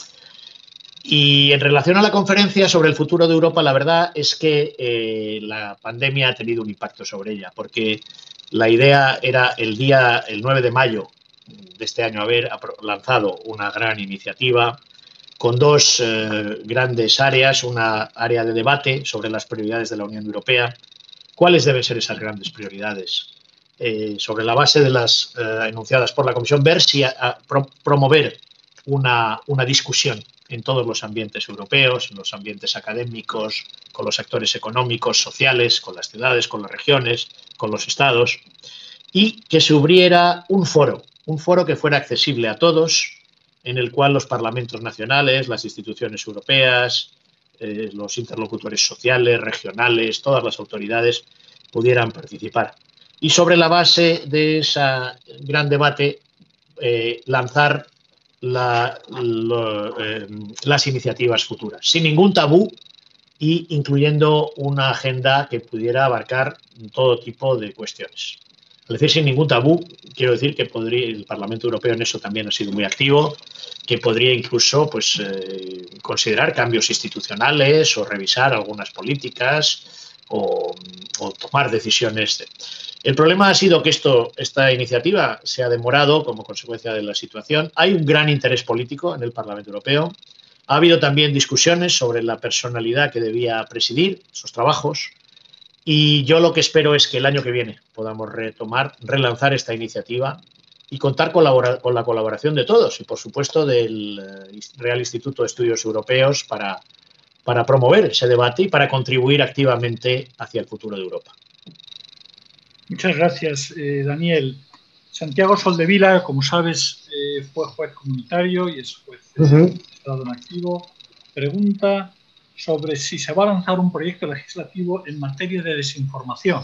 Y en relación a la conferencia sobre el futuro de Europa, la verdad es que eh, la pandemia ha tenido un impacto sobre ella, porque la idea era el día, el nueve de mayo de este año, haber lanzado una gran iniciativa con dos eh, grandes áreas, una área de debate sobre las prioridades de la Unión Europea. ¿Cuáles deben ser esas grandes prioridades? Eh, sobre la base de las eh, enunciadas por la Comisión, ver si a, a pro, promover una, una discusión en todos los ambientes europeos, en los ambientes académicos, con los actores económicos, sociales, con las ciudades, con las regiones, con los estados, y que se abriera un foro, un foro que fuera accesible a todos, en el cual los parlamentos nacionales, las instituciones europeas, eh, los interlocutores sociales, regionales, todas las autoridades pudieran participar. Y sobre la base de ese gran debate, eh, lanzar la, lo, eh, las iniciativas futuras, sin ningún tabú y incluyendo una agenda que pudiera abarcar todo tipo de cuestiones. Al decir sin ningún tabú, quiero decir que podría, el Parlamento Europeo en eso también ha sido muy activo, que podría incluso pues, eh, considerar cambios institucionales o revisar algunas políticas o, o tomar decisiones. De... El problema ha sido que esto, esta iniciativa se ha demorado como consecuencia de la situación. Hay un gran interés político en el Parlamento Europeo. Ha habido también discusiones sobre la personalidad que debía presidir esos trabajos. Y yo lo que espero es que el año que viene podamos retomar, relanzar esta iniciativa y contar con la, con la colaboración de todos y, por supuesto, del Real Instituto de Estudios Europeos para, para promover ese debate y para contribuir activamente hacia el futuro de Europa. Muchas gracias, eh, Daniel. Santiago Soldevila, como sabes, eh, fue juez comunitario y es juez uh-huh. de Estado en activo. Pregunta sobre si se va a lanzar un proyecto legislativo en materia de desinformación.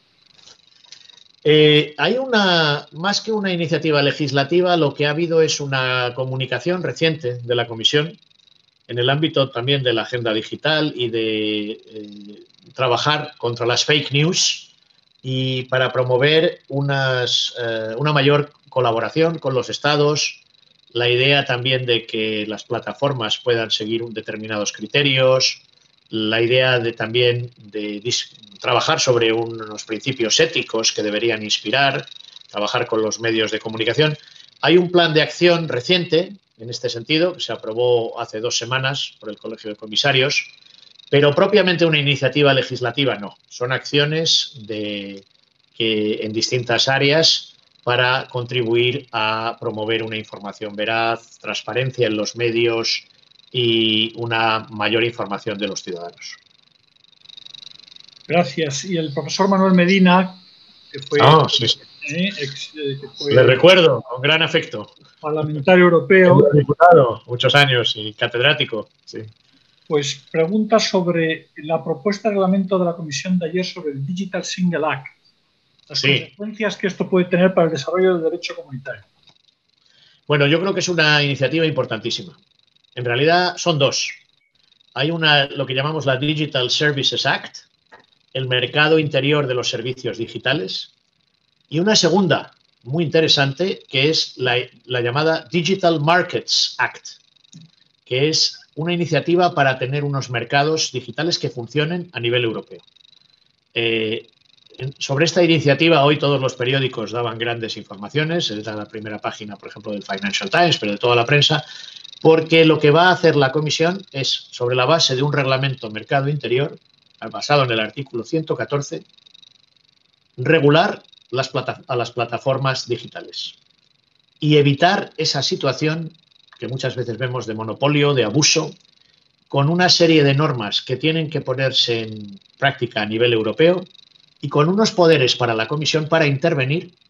Eh, hay una, más que una iniciativa legislativa, lo que ha habido es una comunicación reciente de la Comisión en el ámbito también de la agenda digital y de eh, trabajar contra las fake news y para promover unas, eh, una mayor colaboración con los estados. La idea también de que las plataformas puedan seguir determinados criterios, la idea de también de trabajar sobre unos principios éticos que deberían inspirar, trabajar con los medios de comunicación. Hay un plan de acción reciente en este sentido, que se aprobó hace dos semanas por el Colegio de Comisarios, pero propiamente una iniciativa legislativa no. Son acciones de, que en distintas áreas para contribuir a promover una información veraz, transparencia en los medios y una mayor información de los ciudadanos. Gracias. Y el profesor Manuel Medina, que fue, oh, sí, sí. Eh, ex, eh, que fue Le recuerdo, con gran afecto. Parlamentario europeo. Diputado, muchos años y catedrático. Sí. Pues pregunta sobre la propuesta de reglamento de la Comisión de ayer sobre el Digital Single Act. Las sí. consecuencias que esto puede tener para el desarrollo del derecho comunitario. Bueno, yo creo que es una iniciativa importantísima. En realidad son dos. Hay una, lo que llamamos la Digital Services Act, el mercado interior de los servicios digitales, y una segunda, muy interesante, que es la, la llamada Digital Markets Act, que es una iniciativa para tener unos mercados digitales que funcionen a nivel europeo. Eh, Sobre esta iniciativa, hoy todos los periódicos daban grandes informaciones, era la primera página, por ejemplo, del Financial Times, pero de toda la prensa, porque lo que va a hacer la Comisión es, sobre la base de un reglamento mercado interior, basado en el artículo ciento catorce, regular las plata- a las plataformas digitales y evitar esa situación que muchas veces vemos de monopolio, de abuso, con una serie de normas que tienen que ponerse en práctica a nivel europeo y con unos poderes para la Comisión para intervenir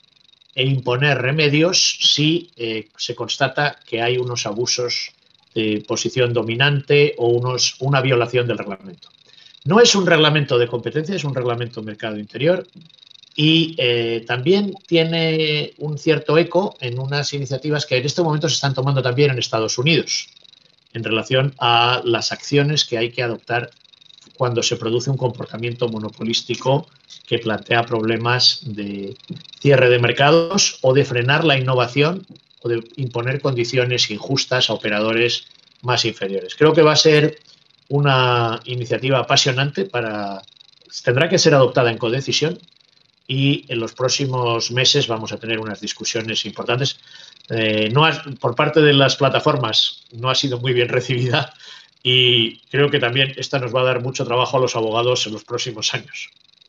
e imponer remedios si eh, se constata que hay unos abusos de posición dominante o unos, una violación del reglamento. No es un reglamento de competencia, es un reglamento mercado interior y eh, también tiene un cierto eco en unas iniciativas que en este momento se están tomando también en Estados Unidos en relación a las acciones que hay que adoptar cuando se produce un comportamiento monopolístico que plantea problemas de cierre de mercados o de frenar la innovación o de imponer condiciones injustas a operadores más inferiores. Creo que va a ser una iniciativa apasionante para... Tendrá que ser adoptada en codecisión y en los próximos meses vamos a tener unas discusiones importantes. Eh, no ha, por parte de las plataformas no ha sido muy bien recibida y creo que también esta nos va a dar mucho trabajo a los abogados en los próximos años.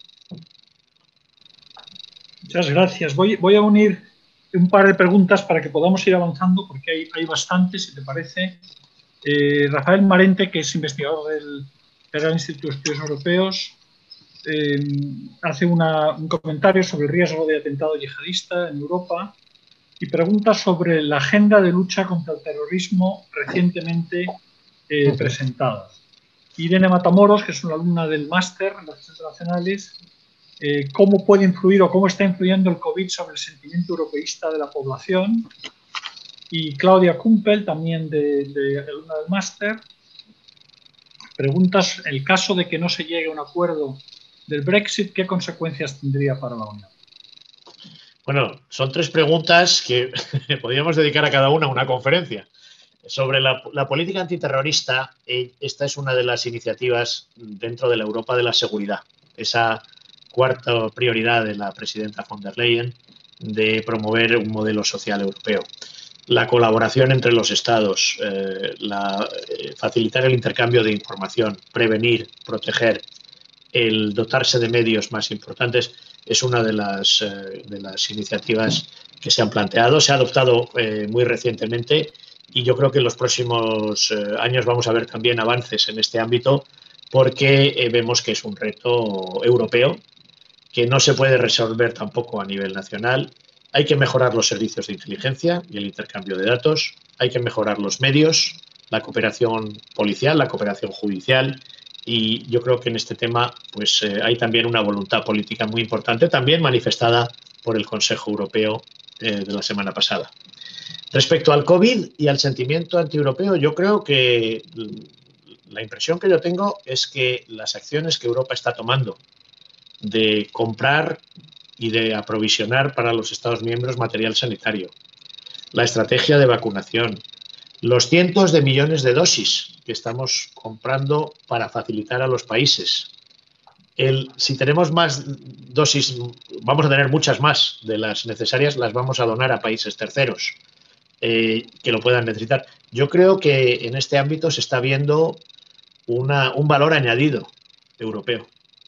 Muchas gracias. Voy, voy a unir un par de preguntas para que podamos ir avanzando porque hay, hay bastantes, si te parece. Eh, Rafael Marente, que es investigador del Real Instituto de Estudios Europeos, eh, hace una, un comentario sobre el riesgo de atentado yihadista en Europa y pregunta sobre la agenda de lucha contra el terrorismo recientemente eh, presentada. Irene Matamoros, que es una alumna del máster en Relaciones Internacionales, eh, cómo puede influir o cómo está influyendo el COVID sobre el sentimiento europeísta de la población. Y Claudia Kumpel, también de, de alumna del máster, preguntas, el caso de que no se llegue a un acuerdo del Brexit, ¿qué consecuencias tendría para la Unión? Bueno, son tres preguntas que podríamos dedicar a cada una una conferencia. Sobre la, la política antiterrorista, eh, esta es una de las iniciativas dentro de la Europa de la seguridad. Esa cuarta prioridad de la presidenta von der Leyen de promover un modelo social europeo. La colaboración entre los Estados, eh, la, eh, facilitar el intercambio de información, prevenir, proteger, el dotarse de medios más importantes es una de las, eh, de las iniciativas que se han planteado. Se ha adoptado eh, muy recientemente y yo creo que en los próximos eh, años vamos a ver también avances en este ámbito porque eh, vemos que es un reto europeo que no se puede resolver tampoco a nivel nacional. Hay que mejorar los servicios de inteligencia y el intercambio de datos, hay que mejorar los medios, la cooperación policial, la cooperación judicial y yo creo que en este tema pues, eh, hay también una voluntad política muy importante, también manifestada por el Consejo Europeo eh, de la semana pasada. Respecto al COVID y al sentimiento antieuropeo, yo creo que la impresión que yo tengo es que las acciones que Europa está tomando de comprar y de aprovisionar para los Estados miembros material sanitario, la estrategia de vacunación, los cientos de millones de dosis que estamos comprando para facilitar a los países. El, si tenemos más dosis, vamos a tener muchas más de las necesarias, las vamos a donar a países terceros eh, que lo puedan necesitar. Yo creo que en este ámbito se está viendo una, un valor añadido europeo.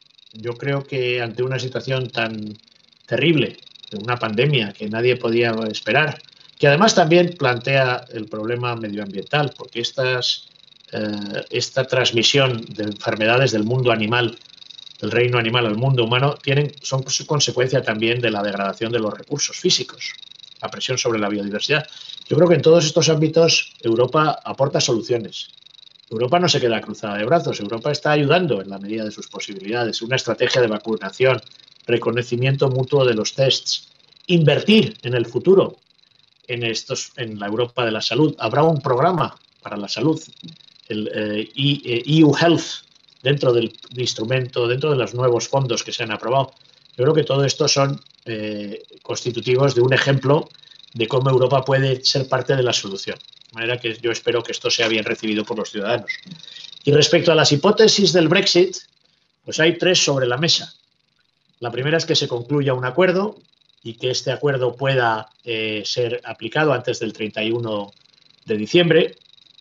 Yo creo que ante una situación tan terrible, una pandemia que nadie podía esperar, que además también plantea el problema medioambiental, porque estas, eh, esta transmisión de enfermedades del mundo animal, del reino animal al mundo humano, tienen, son consecuencia también de la degradación de los recursos físicos, la presión sobre la biodiversidad. Yo creo que en todos estos ámbitos Europa aporta soluciones. Europa no se queda cruzada de brazos, Europa está ayudando en la medida de sus posibilidades. Una estrategia de vacunación, reconocimiento mutuo de los tests, invertir en el futuro, en, estos, en la Europa de la salud. Habrá un programa para la salud, el eh, E U Health, dentro del instrumento, dentro de los nuevos fondos que se han aprobado. Yo creo que todo esto son eh, constitutivos de un ejemplo de cómo Europa puede ser parte de la solución. De manera que yo espero que esto sea bien recibido por los ciudadanos. Y respecto a las hipótesis del Brexit, pues hay tres sobre la mesa. La primera es que se concluya un acuerdo y que este acuerdo pueda eh, ser aplicado antes del treinta y uno de diciembre.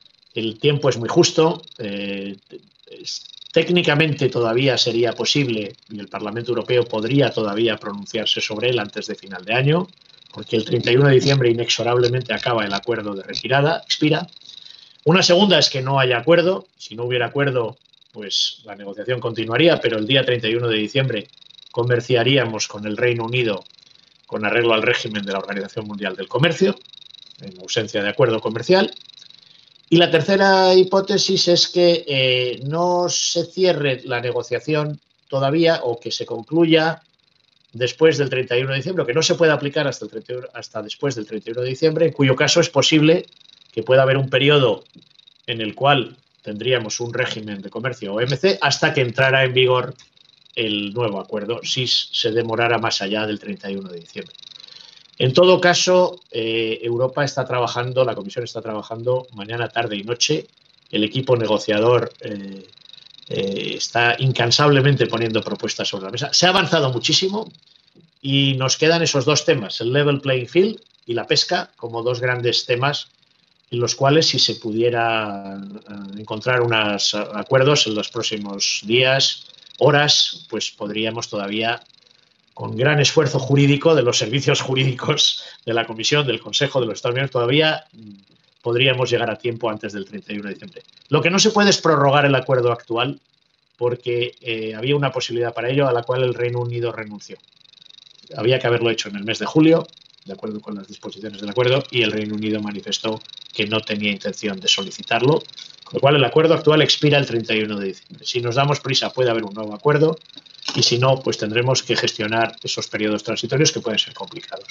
El tiempo es muy justo. Eh, es, técnicamente todavía sería posible y el Parlamento Europeo podría todavía pronunciarse sobre él antes de final de año, porque el treinta y uno de diciembre inexorablemente acaba el acuerdo de retirada, expira. Una segunda es que no haya acuerdo. Si no hubiera acuerdo, pues la negociación continuaría, pero el día treinta y uno de diciembre comerciaríamos con el Reino Unido con arreglo al régimen de la Organización Mundial del Comercio, en ausencia de acuerdo comercial. Y la tercera hipótesis es que eh, no se cierre la negociación todavía o que se concluya después del treinta y uno de diciembre, o que no se pueda aplicar hasta, el treinta y uno, hasta después del treinta y uno de diciembre, en cuyo caso es posible que pueda haber un periodo en el cual tendríamos un régimen de comercio O M C hasta que entrara en vigor el nuevo acuerdo, si se demorara más allá del treinta y uno de diciembre. En todo caso, eh, Europa está trabajando, la Comisión está trabajando mañana, tarde y noche. El equipo negociador eh, eh, está incansablemente poniendo propuestas sobre la mesa. Se ha avanzado muchísimo y nos quedan esos dos temas, el level playing field y la pesca, como dos grandes temas en los cuales, si se pudiera encontrar unos acuerdos en los próximos días, horas, pues podríamos todavía, con gran esfuerzo jurídico de los servicios jurídicos de la Comisión, del Consejo, de los Estados Unidos, todavía podríamos llegar a tiempo antes del treinta y uno de diciembre. Lo que no se puede es prorrogar el acuerdo actual, porque eh, había una posibilidad para ello a la cual el Reino Unido renunció. Había que haberlo hecho en el mes de julio, de acuerdo con las disposiciones del acuerdo, y el Reino Unido manifestó que no tenía intención de solicitarlo, con lo cual el acuerdo actual expira el treinta y uno de diciembre. Si nos damos prisa puede haber un nuevo acuerdo, y si no, pues tendremos que gestionar esos periodos transitorios que pueden ser complicados.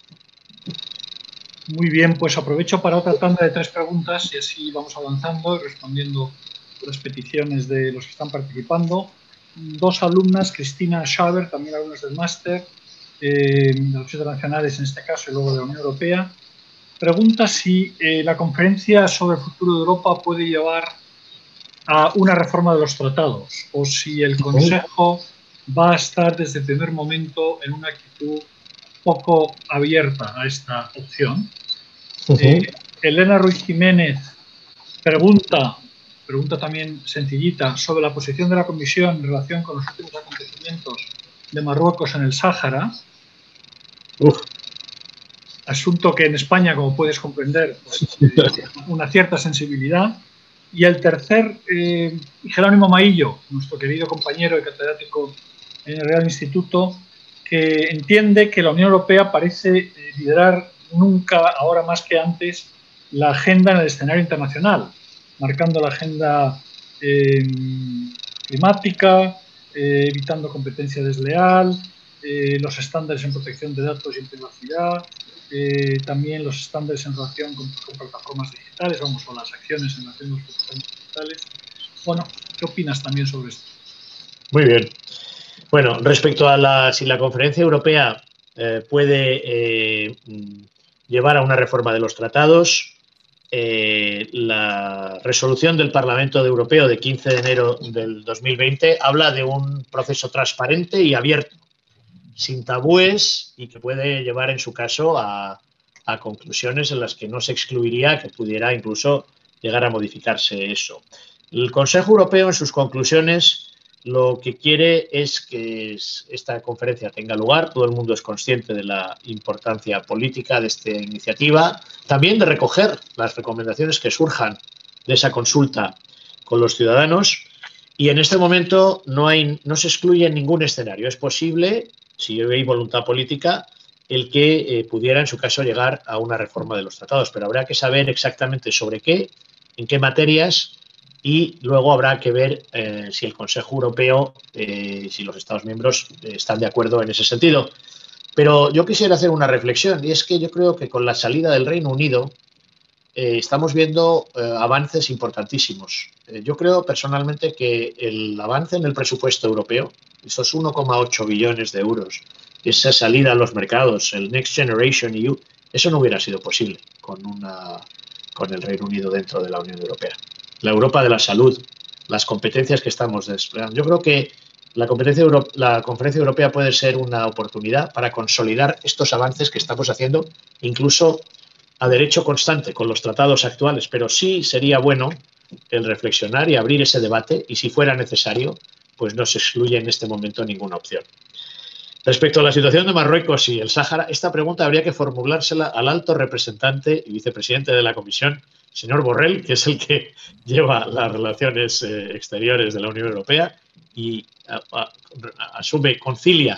Muy bien, pues aprovecho para otra tanda de tres preguntas y así vamos avanzando y respondiendo las peticiones de los que están participando. Dos alumnas, Cristina Schaber, también alumnas del máster, eh, de Relaciones Internacionales en este caso y luego de la Unión Europea, pregunta si eh, la conferencia sobre el futuro de Europa puede llevar a una reforma de los tratados o si el Consejo va a estar desde el primer momento en una actitud poco abierta a esta opción. Uh-huh. eh, Elena Ruiz Jiménez pregunta, pregunta también sencillita sobre la posición de la Comisión en relación con los últimos acontecimientos de Marruecos en el Sáhara. Uf. Asunto que en España, como puedes comprender, pues, eh, una cierta sensibilidad. Y el tercer, eh, Jerónimo Maillo, nuestro querido compañero y catedrático en el Real Instituto, que entiende que la Unión Europea parece eh, liderar nunca, ahora más que antes, la agenda en el escenario internacional, marcando la agenda eh, climática, eh, evitando competencia desleal, eh, los estándares en protección de datos y en privacidad, eh, también los estándares en relación con, con plataformas digitales, vamos, o las acciones en relación con las plataformas digitales. Bueno, ¿qué opinas también sobre esto? Muy bien. Bueno, respecto a la, si la Conferencia Europea eh, puede eh, llevar a una reforma de los tratados, eh, la resolución del Parlamento Europeo de quince de enero del dos mil veinte habla de un proceso transparente y abierto, sin tabúes y que puede llevar en su caso a, a conclusiones en las que no se excluiría que pudiera incluso llegar a modificarse eso. El Consejo Europeo en sus conclusiones lo que quiere es que esta conferencia tenga lugar. Todo el mundo es consciente de la importancia política de esta iniciativa, también de recoger las recomendaciones que surjan de esa consulta con los ciudadanos. Y en este momento no, hay, no se excluye ningún escenario. Es posible, si hay voluntad política, el que eh, pudiera en su caso llegar a una reforma de los tratados, pero habrá que saber exactamente sobre qué, en qué materias. Y luego habrá que ver eh, si el Consejo Europeo, eh, si los Estados miembros eh, están de acuerdo en ese sentido. Pero yo quisiera hacer una reflexión, y es que yo creo que con la salida del Reino Unido eh, estamos viendo eh, avances importantísimos. Eh, yo creo personalmente que el avance en el presupuesto europeo, esos uno coma ocho billones de euros, esa salida a los mercados, el Next Generation E U, eso no hubiera sido posible con, una, con el Reino Unido dentro de la Unión Europea. La Europa de la salud, las competencias que estamos desplegando. Yo creo que la, competencia Euro la Conferencia Europea puede ser una oportunidad para consolidar estos avances que estamos haciendo, incluso a derecho constante con los tratados actuales, pero sí sería bueno el reflexionar y abrir ese debate y, si fuera necesario, pues no se excluye en este momento ninguna opción. Respecto a la situación de Marruecos y el Sáhara, esta pregunta habría que formulársela al alto representante y vicepresidente de la Comisión, señor Borrell, que es el que lleva las relaciones eh, exteriores de la Unión Europea y a, a, asume, concilia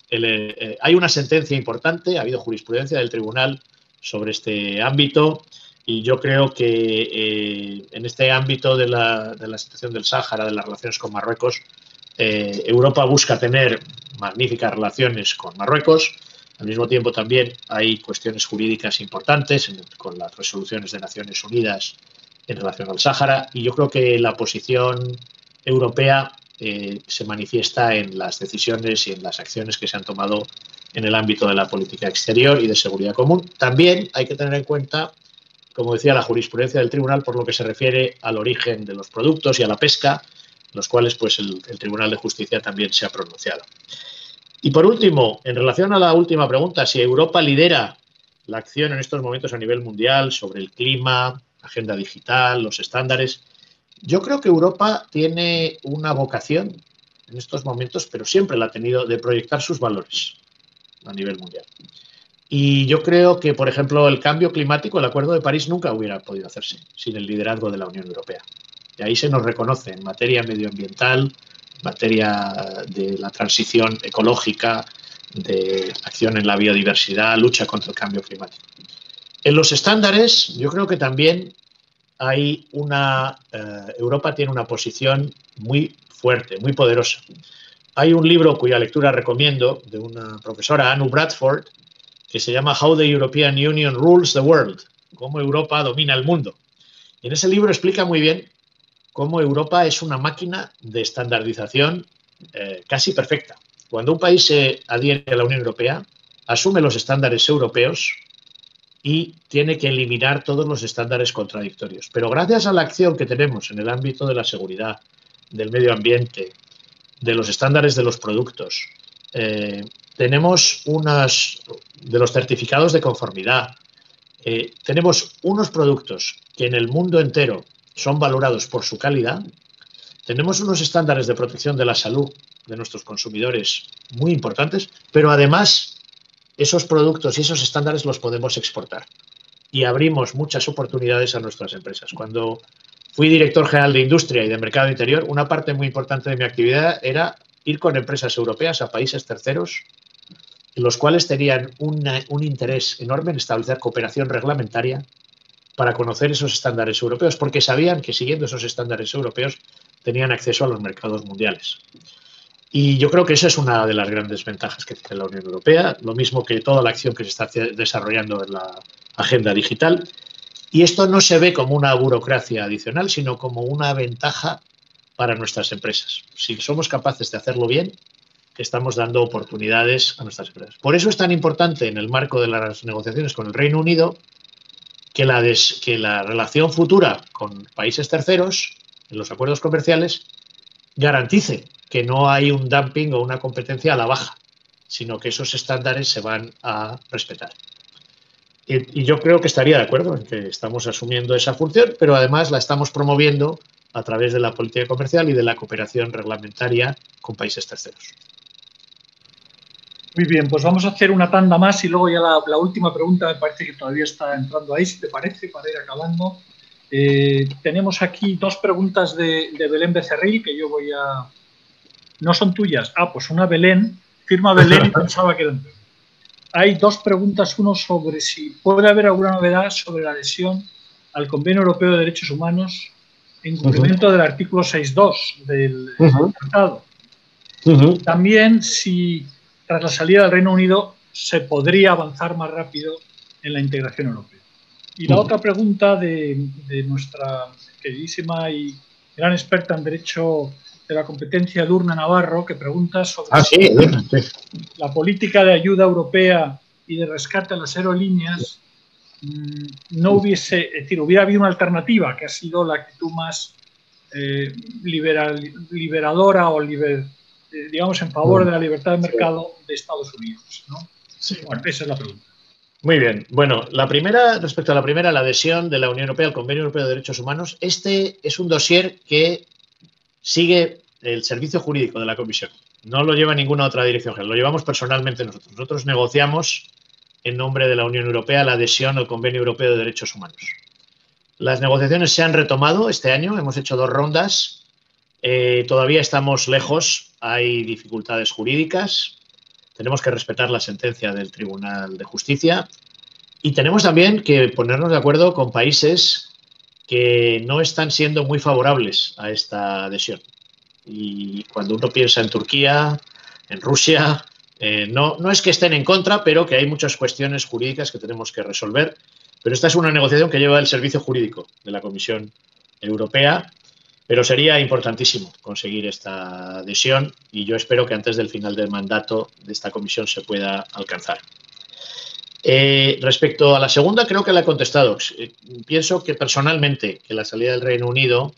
el, eh, hay una sentencia importante, ha habido jurisprudencia del tribunal sobre este ámbito y yo creo que eh, en este ámbito de la, de la situación del Sáhara, de las relaciones con Marruecos, eh, Europa busca tener magníficas relaciones con Marruecos. Al mismo tiempo también hay cuestiones jurídicas importantes en, con las resoluciones de Naciones Unidas en relación al Sáhara y yo creo que la posición europea eh, se manifiesta en las decisiones y en las acciones que se han tomado en el ámbito de la política exterior y de seguridad común. También hay que tener en cuenta, como decía, la jurisprudencia del tribunal por lo que se refiere al origen de los productos y a la pesca, los cuales pues, el, el Tribunal de Justicia también se ha pronunciado. Y por último, en relación a la última pregunta, si Europa lidera la acción en estos momentos a nivel mundial sobre el clima, agenda digital, los estándares, yo creo que Europa tiene una vocación en estos momentos, pero siempre la ha tenido, de proyectar sus valores a nivel mundial. Y yo creo que, por ejemplo, el cambio climático, el Acuerdo de París nunca hubiera podido hacerse sin el liderazgo de la Unión Europea. Y ahí se nos reconoce en materia medioambiental, en materia de la transición ecológica, de acción en la biodiversidad, lucha contra el cambio climático. En los estándares, yo creo que también hay una... Eh, Europa tiene una posición muy fuerte, muy poderosa. Hay un libro cuya lectura recomiendo, de una profesora, Anu Bradford, que se llama How the European Union Rules the World, cómo Europa domina el mundo. Y en ese libro explica muy bien cómo Europa es una máquina de estandarización eh, casi perfecta. Cuando un país se adhiere a la Unión Europea, asume los estándares europeos y tiene que eliminar todos los estándares contradictorios. Pero gracias a la acción que tenemos en el ámbito de la seguridad, del medio ambiente, de los estándares de los productos, eh, tenemos unas, de los certificados de conformidad, eh, tenemos unos productos que en el mundo entero son valorados por su calidad, tenemos unos estándares de protección de la salud de nuestros consumidores muy importantes, pero además esos productos y esos estándares los podemos exportar y abrimos muchas oportunidades a nuestras empresas. Cuando fui director general de Industria y de Mercado Interior, una parte muy importante de mi actividad era ir con empresas europeas a países terceros en los cuales tenían una, un interés enorme en establecer cooperación reglamentaria para conocer esos estándares europeos, porque sabían que siguiendo esos estándares europeos tenían acceso a los mercados mundiales. Y yo creo que esa es una de las grandes ventajas que tiene la Unión Europea, lo mismo que toda la acción que se está desarrollando en la agenda digital. Y esto no se ve como una burocracia adicional, sino como una ventaja para nuestras empresas. Si somos capaces de hacerlo bien, estamos dando oportunidades a nuestras empresas. Por eso es tan importante en el marco de las negociaciones con el Reino Unido que la, des, que la relación futura con países terceros, en los acuerdos comerciales, garantice que no hay un dumping o una competencia a la baja, sino que esos estándares se van a respetar. Y, y yo creo que estaría de acuerdo en que estamos asumiendo esa función, pero además la estamos promoviendo a través de la política comercial y de la cooperación reglamentaria con países terceros. Muy bien, pues vamos a hacer una tanda más y luego ya la, la última pregunta me parece que todavía está entrando ahí, si te parece, para ir acabando. Eh, tenemos aquí dos preguntas de, de Belén Becerril que yo voy a... No son tuyas. Ah, pues una Belén, firma Belén y pensaba que eran tuyas. Hay dos preguntas, uno sobre si puede haber alguna novedad sobre la adhesión al Convenio Europeo de Derechos Humanos en cumplimiento uh-huh. del artículo seis punto dos del uh-huh. Tratado. Uh-huh. También si tras la salida del Reino Unido se podría avanzar más rápido en la integración europea. Y la uh-huh. otra pregunta de, de nuestra queridísima y gran experta en Derecho de la Competencia, Edurne Navarro, que pregunta sobre ah, sí, si sí. la política de ayuda europea y de rescate a las aerolíneas mmm, no hubiese, es decir, hubiera habido una alternativa que ha sido la actitud más eh, liberal, liberadora o liber, eh, digamos en favor de la libertad de mercado de Estados Unidos, ¿no? Sí. Bueno, esa es la pregunta. Muy bien. Bueno, la primera, respecto a la primera, la adhesión de la Unión Europea al Convenio Europeo de Derechos Humanos, este es un dossier que sigue el servicio jurídico de la Comisión. No lo lleva ninguna otra dirección general, lo llevamos personalmente nosotros. Nosotros negociamos en nombre de la Unión Europea la adhesión al Convenio Europeo de Derechos Humanos. Las negociaciones se han retomado este año, hemos hecho dos rondas, eh, todavía estamos lejos, hay dificultades jurídicas, tenemos que respetar la sentencia del Tribunal de Justicia y tenemos también que ponernos de acuerdo con países que no están siendo muy favorables a esta adhesión. Y cuando uno piensa en Turquía, en Rusia, eh, no, no es que estén en contra, pero que hay muchas cuestiones jurídicas que tenemos que resolver. Pero esta es una negociación que lleva el Servicio Jurídico de la Comisión Europea, pero sería importantísimo conseguir esta adhesión y yo espero que antes del final del mandato de esta comisión se pueda alcanzar. Eh, respecto a la segunda, creo que la he contestado. Eh, pienso que personalmente que la salida del Reino Unido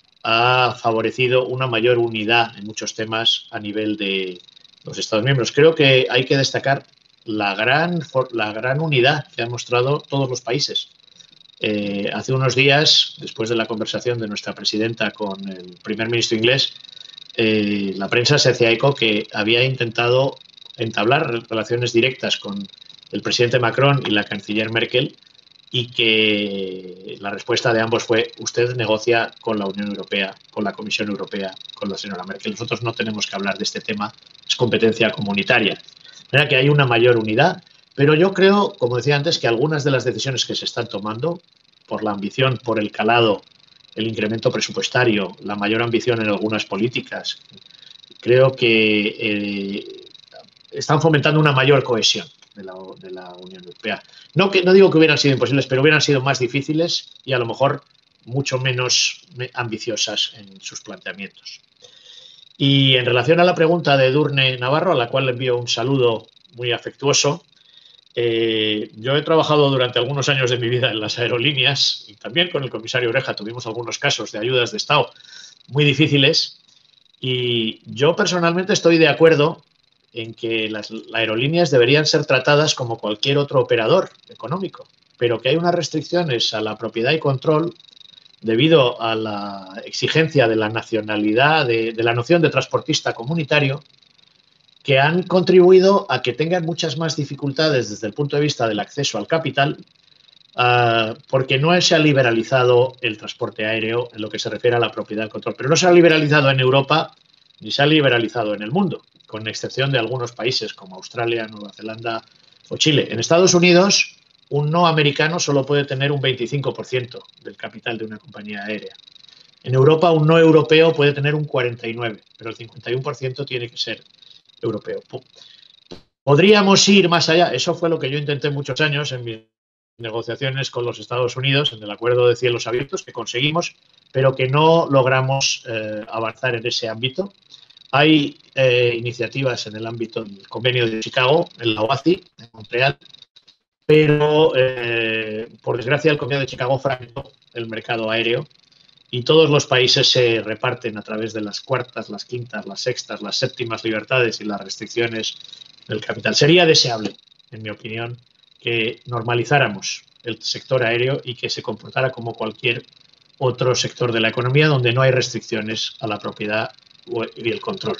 ha favorecido una mayor unidad en muchos temas a nivel de los Estados miembros. Creo que hay que destacar la gran, la gran unidad que han mostrado todos los países. Eh, hace unos días, después de la conversación de nuestra presidenta con el primer ministro inglés, eh, la prensa se hacía eco que había intentado entablar relaciones directas con el presidente Macron y la canciller Merkel y que la respuesta de ambos fue: usted negocia con la Unión Europea, con la Comisión Europea, con la señora Merkel. Nosotros no tenemos que hablar de este tema, es competencia comunitaria. Mira que hay una mayor unidad, pero yo creo, como decía antes, que algunas de las decisiones que se están tomando, por la ambición, por el calado, el incremento presupuestario, la mayor ambición en algunas políticas, creo que eh, están fomentando una mayor cohesión de la, de la Unión Europea. No, que, no digo que hubieran sido imposibles, pero hubieran sido más difíciles y a lo mejor mucho menos ambiciosas en sus planteamientos. Y en relación a la pregunta de Edurne Navarro, a la cual le envío un saludo muy afectuoso, eh, yo he trabajado durante algunos años de mi vida en las aerolíneas y también con el comisario Oreja tuvimos algunos casos de ayudas de Estado muy difíciles y yo personalmente estoy de acuerdo en que las aerolíneas deberían ser tratadas como cualquier otro operador económico, pero que hay unas restricciones a la propiedad y control debido a la exigencia de la nacionalidad, de, de la noción de transportista comunitario, que han contribuido a que tengan muchas más dificultades desde el punto de vista del acceso al capital, uh, porque no se ha liberalizado el transporte aéreo en lo que se refiere a la propiedad y control. Pero no se ha liberalizado en Europa ni se ha liberalizado en el mundo, con excepción de algunos países como Australia, Nueva Zelanda o Chile. En Estados Unidos, un no americano solo puede tener un veinticinco por ciento del capital de una compañía aérea. En Europa, un no europeo puede tener un cuarenta y nueve por ciento, pero el cincuenta y uno por ciento tiene que ser europeo. ¿Podríamos ir más allá? Eso fue lo que yo intenté muchos años en mis negociaciones con los Estados Unidos, en el acuerdo de cielos abiertos, que conseguimos, pero que no logramos eh, avanzar en ese ámbito. Hay eh, iniciativas en el ámbito del convenio de Chicago, en la O A C I, en Montreal, pero eh, por desgracia el convenio de Chicago fragmentó el mercado aéreo y todos los países se reparten a través de las cuartas, las quintas, las sextas, las séptimas libertades y las restricciones del capital. Sería deseable, en mi opinión, que normalizáramos el sector aéreo y que se comportara como cualquier otro sector de la economía donde no hay restricciones a la propiedad y el control.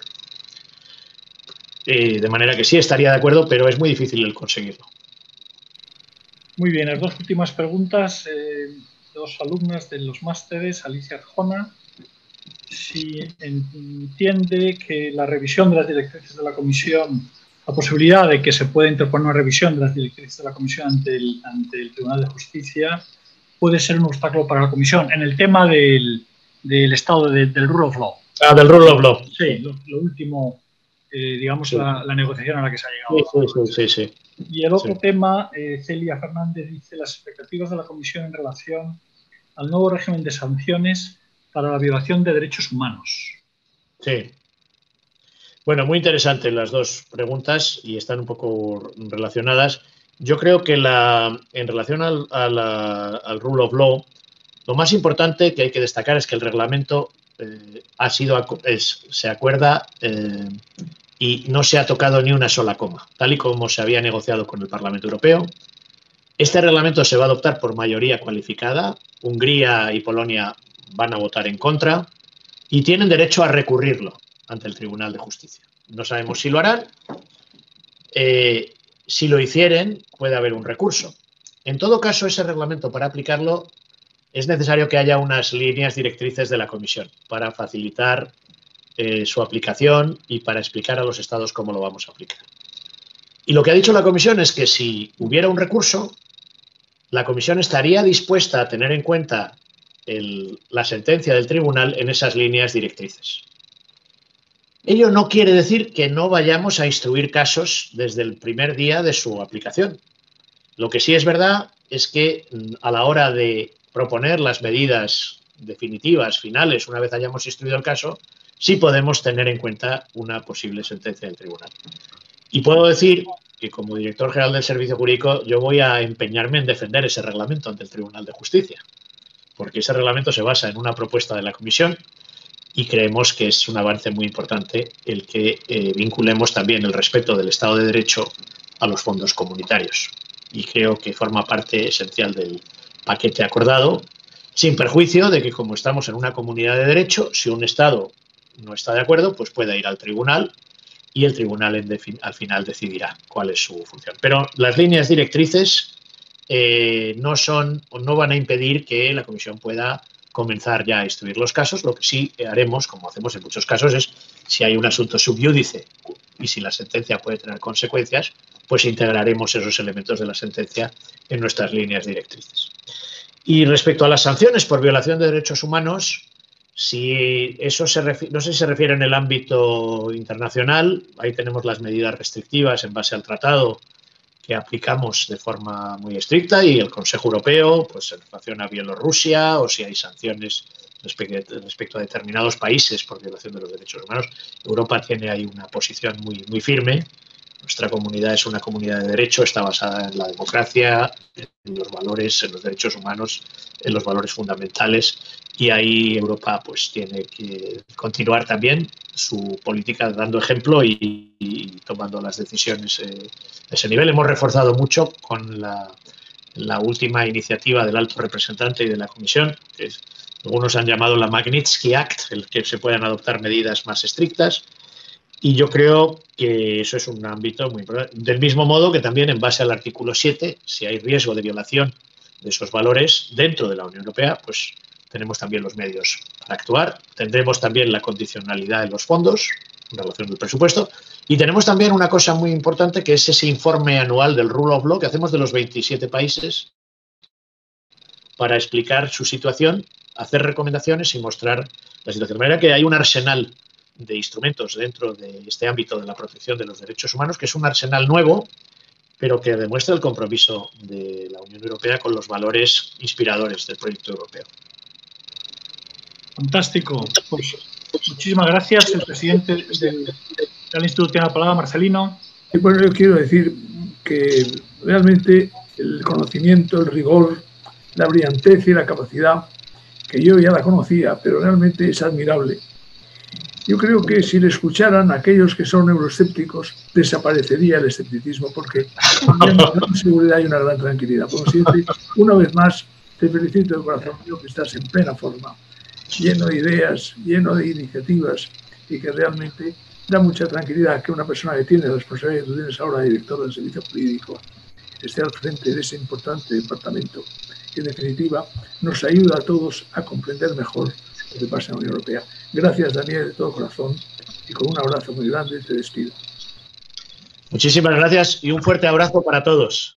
Eh, de manera que sí estaría de acuerdo, pero es muy difícil el conseguirlo. Muy bien, las dos últimas preguntas, eh, dos alumnas de los másteres, Alicia Arjona, si entiende que la revisión de las directrices de la Comisión, la posibilidad de que se pueda interponer una revisión de las directrices de la Comisión ante el, ante el Tribunal de Justicia puede ser un obstáculo para la Comisión en el tema del, del estado de, del rule of law. Ah, del rule of law. Sí, lo, lo último, eh, digamos, sí. la, la negociación a la que se ha llegado. Sí, sí, sí, sí. Y el otro sí. tema, eh, Celia Fernández dice las expectativas de la Comisión en relación al nuevo régimen de sanciones para la violación de derechos humanos. Sí. Bueno, muy interesantes las dos preguntas y están un poco relacionadas. Yo creo que la, en relación al, a la, al rule of law, lo más importante que hay que destacar es que el reglamento eh, ha sido, es, se acuerda eh, y no se ha tocado ni una sola coma, tal y como se había negociado con el Parlamento Europeo. Este reglamento se va a adoptar por mayoría cualificada. Hungría y Polonia van a votar en contra y tienen derecho a recurrirlo ante el Tribunal de Justicia. No sabemos si lo harán. Eh, si lo hicieren, puede haber un recurso. En todo caso, ese reglamento, para aplicarlo, es necesario que haya unas líneas directrices de la Comisión para facilitar eh, su aplicación y para explicar a los Estados cómo lo vamos a aplicar. Y lo que ha dicho la Comisión es que si hubiera un recurso, la Comisión estaría dispuesta a tener en cuenta el, la sentencia del tribunal en esas líneas directrices. Ello no quiere decir que no vayamos a instruir casos desde el primer día de su aplicación. Lo que sí es verdad es que a la hora de proponer las medidas definitivas, finales, una vez hayamos instruido el caso, sí podemos tener en cuenta una posible sentencia del tribunal. Y puedo decir que como director general del Servicio Jurídico yo voy a empeñarme en defender ese reglamento ante el Tribunal de Justicia, porque ese reglamento se basa en una propuesta de la Comisión y creemos que es un avance muy importante el que eh, vinculemos también el respeto del Estado de Derecho a los fondos comunitarios. Y creo que forma parte esencial del paquete acordado, sin perjuicio de que como estamos en una comunidad de derecho, si un Estado no está de acuerdo, pues puede ir al tribunal y el tribunal en al final decidirá cuál es su función. Pero las líneas directrices eh, no son o no van a impedir que la Comisión pueda comenzar ya a instruir los casos. Lo que sí haremos, como hacemos en muchos casos, es si hay un asunto sub iudice y si la sentencia puede tener consecuencias, pues integraremos esos elementos de la sentencia en nuestras líneas directrices. Y respecto a las sanciones por violación de derechos humanos, si eso se refiere, no sé si se refiere en el ámbito internacional, ahí tenemos las medidas restrictivas en base al tratado que aplicamos de forma muy estricta y el Consejo Europeo, pues en relación a Bielorrusia o si hay sanciones respecto, respecto a determinados países por violación de los derechos humanos, Europa tiene ahí una posición muy, muy firme. Nuestra comunidad es una comunidad de derecho, está basada en la democracia, en los valores, en los derechos humanos, en los valores fundamentales y ahí Europa pues tiene que continuar también su política dando ejemplo y, y tomando las decisiones eh, a ese nivel. Hemos reforzado mucho con la, la última iniciativa del alto representante y de la Comisión, que es, algunos han llamado la Magnitsky Act, el que se puedan adoptar medidas más estrictas. Y yo creo que eso es un ámbito muy importante. Del mismo modo que también en base al artículo siete, si hay riesgo de violación de esos valores dentro de la Unión Europea, pues tenemos también los medios para actuar. Tendremos también la condicionalidad de los fondos en relación al presupuesto. Y tenemos también una cosa muy importante que es ese informe anual del Rule of Law que hacemos de los veintisiete países para explicar su situación, hacer recomendaciones y mostrar la situación. De manera que hay un arsenal de instrumentos dentro de este ámbito de la protección de los derechos humanos, que es un arsenal nuevo, pero que demuestra el compromiso de la Unión Europea con los valores inspiradores del proyecto europeo. Fantástico. Pues, muchísimas gracias. El presidente del, del Instituto tiene la palabra, Marcelino. Y bueno, yo quiero decir que realmente el conocimiento, el rigor, la brillantez y la capacidad, que yo ya la conocía, pero realmente es admirable. Yo creo que si le escucharan a aquellos que son euroescépticos, desaparecería el escepticismo, porque hay una gran seguridad y una gran tranquilidad. Por lo tanto, una vez más, te felicito de corazón, yo que estás en plena forma, lleno de ideas, lleno de iniciativas y que realmente da mucha tranquilidad que una persona que tiene la responsabilidad que tú tienes ahora de director del servicio jurídico esté al frente de ese importante departamento que en definitiva nos ayuda a todos a comprender mejor lo que pasa en la Unión Europea. Gracias, Daniel, de todo corazón, y con un abrazo muy grande te despido. Muchísimas gracias y un fuerte abrazo para todos.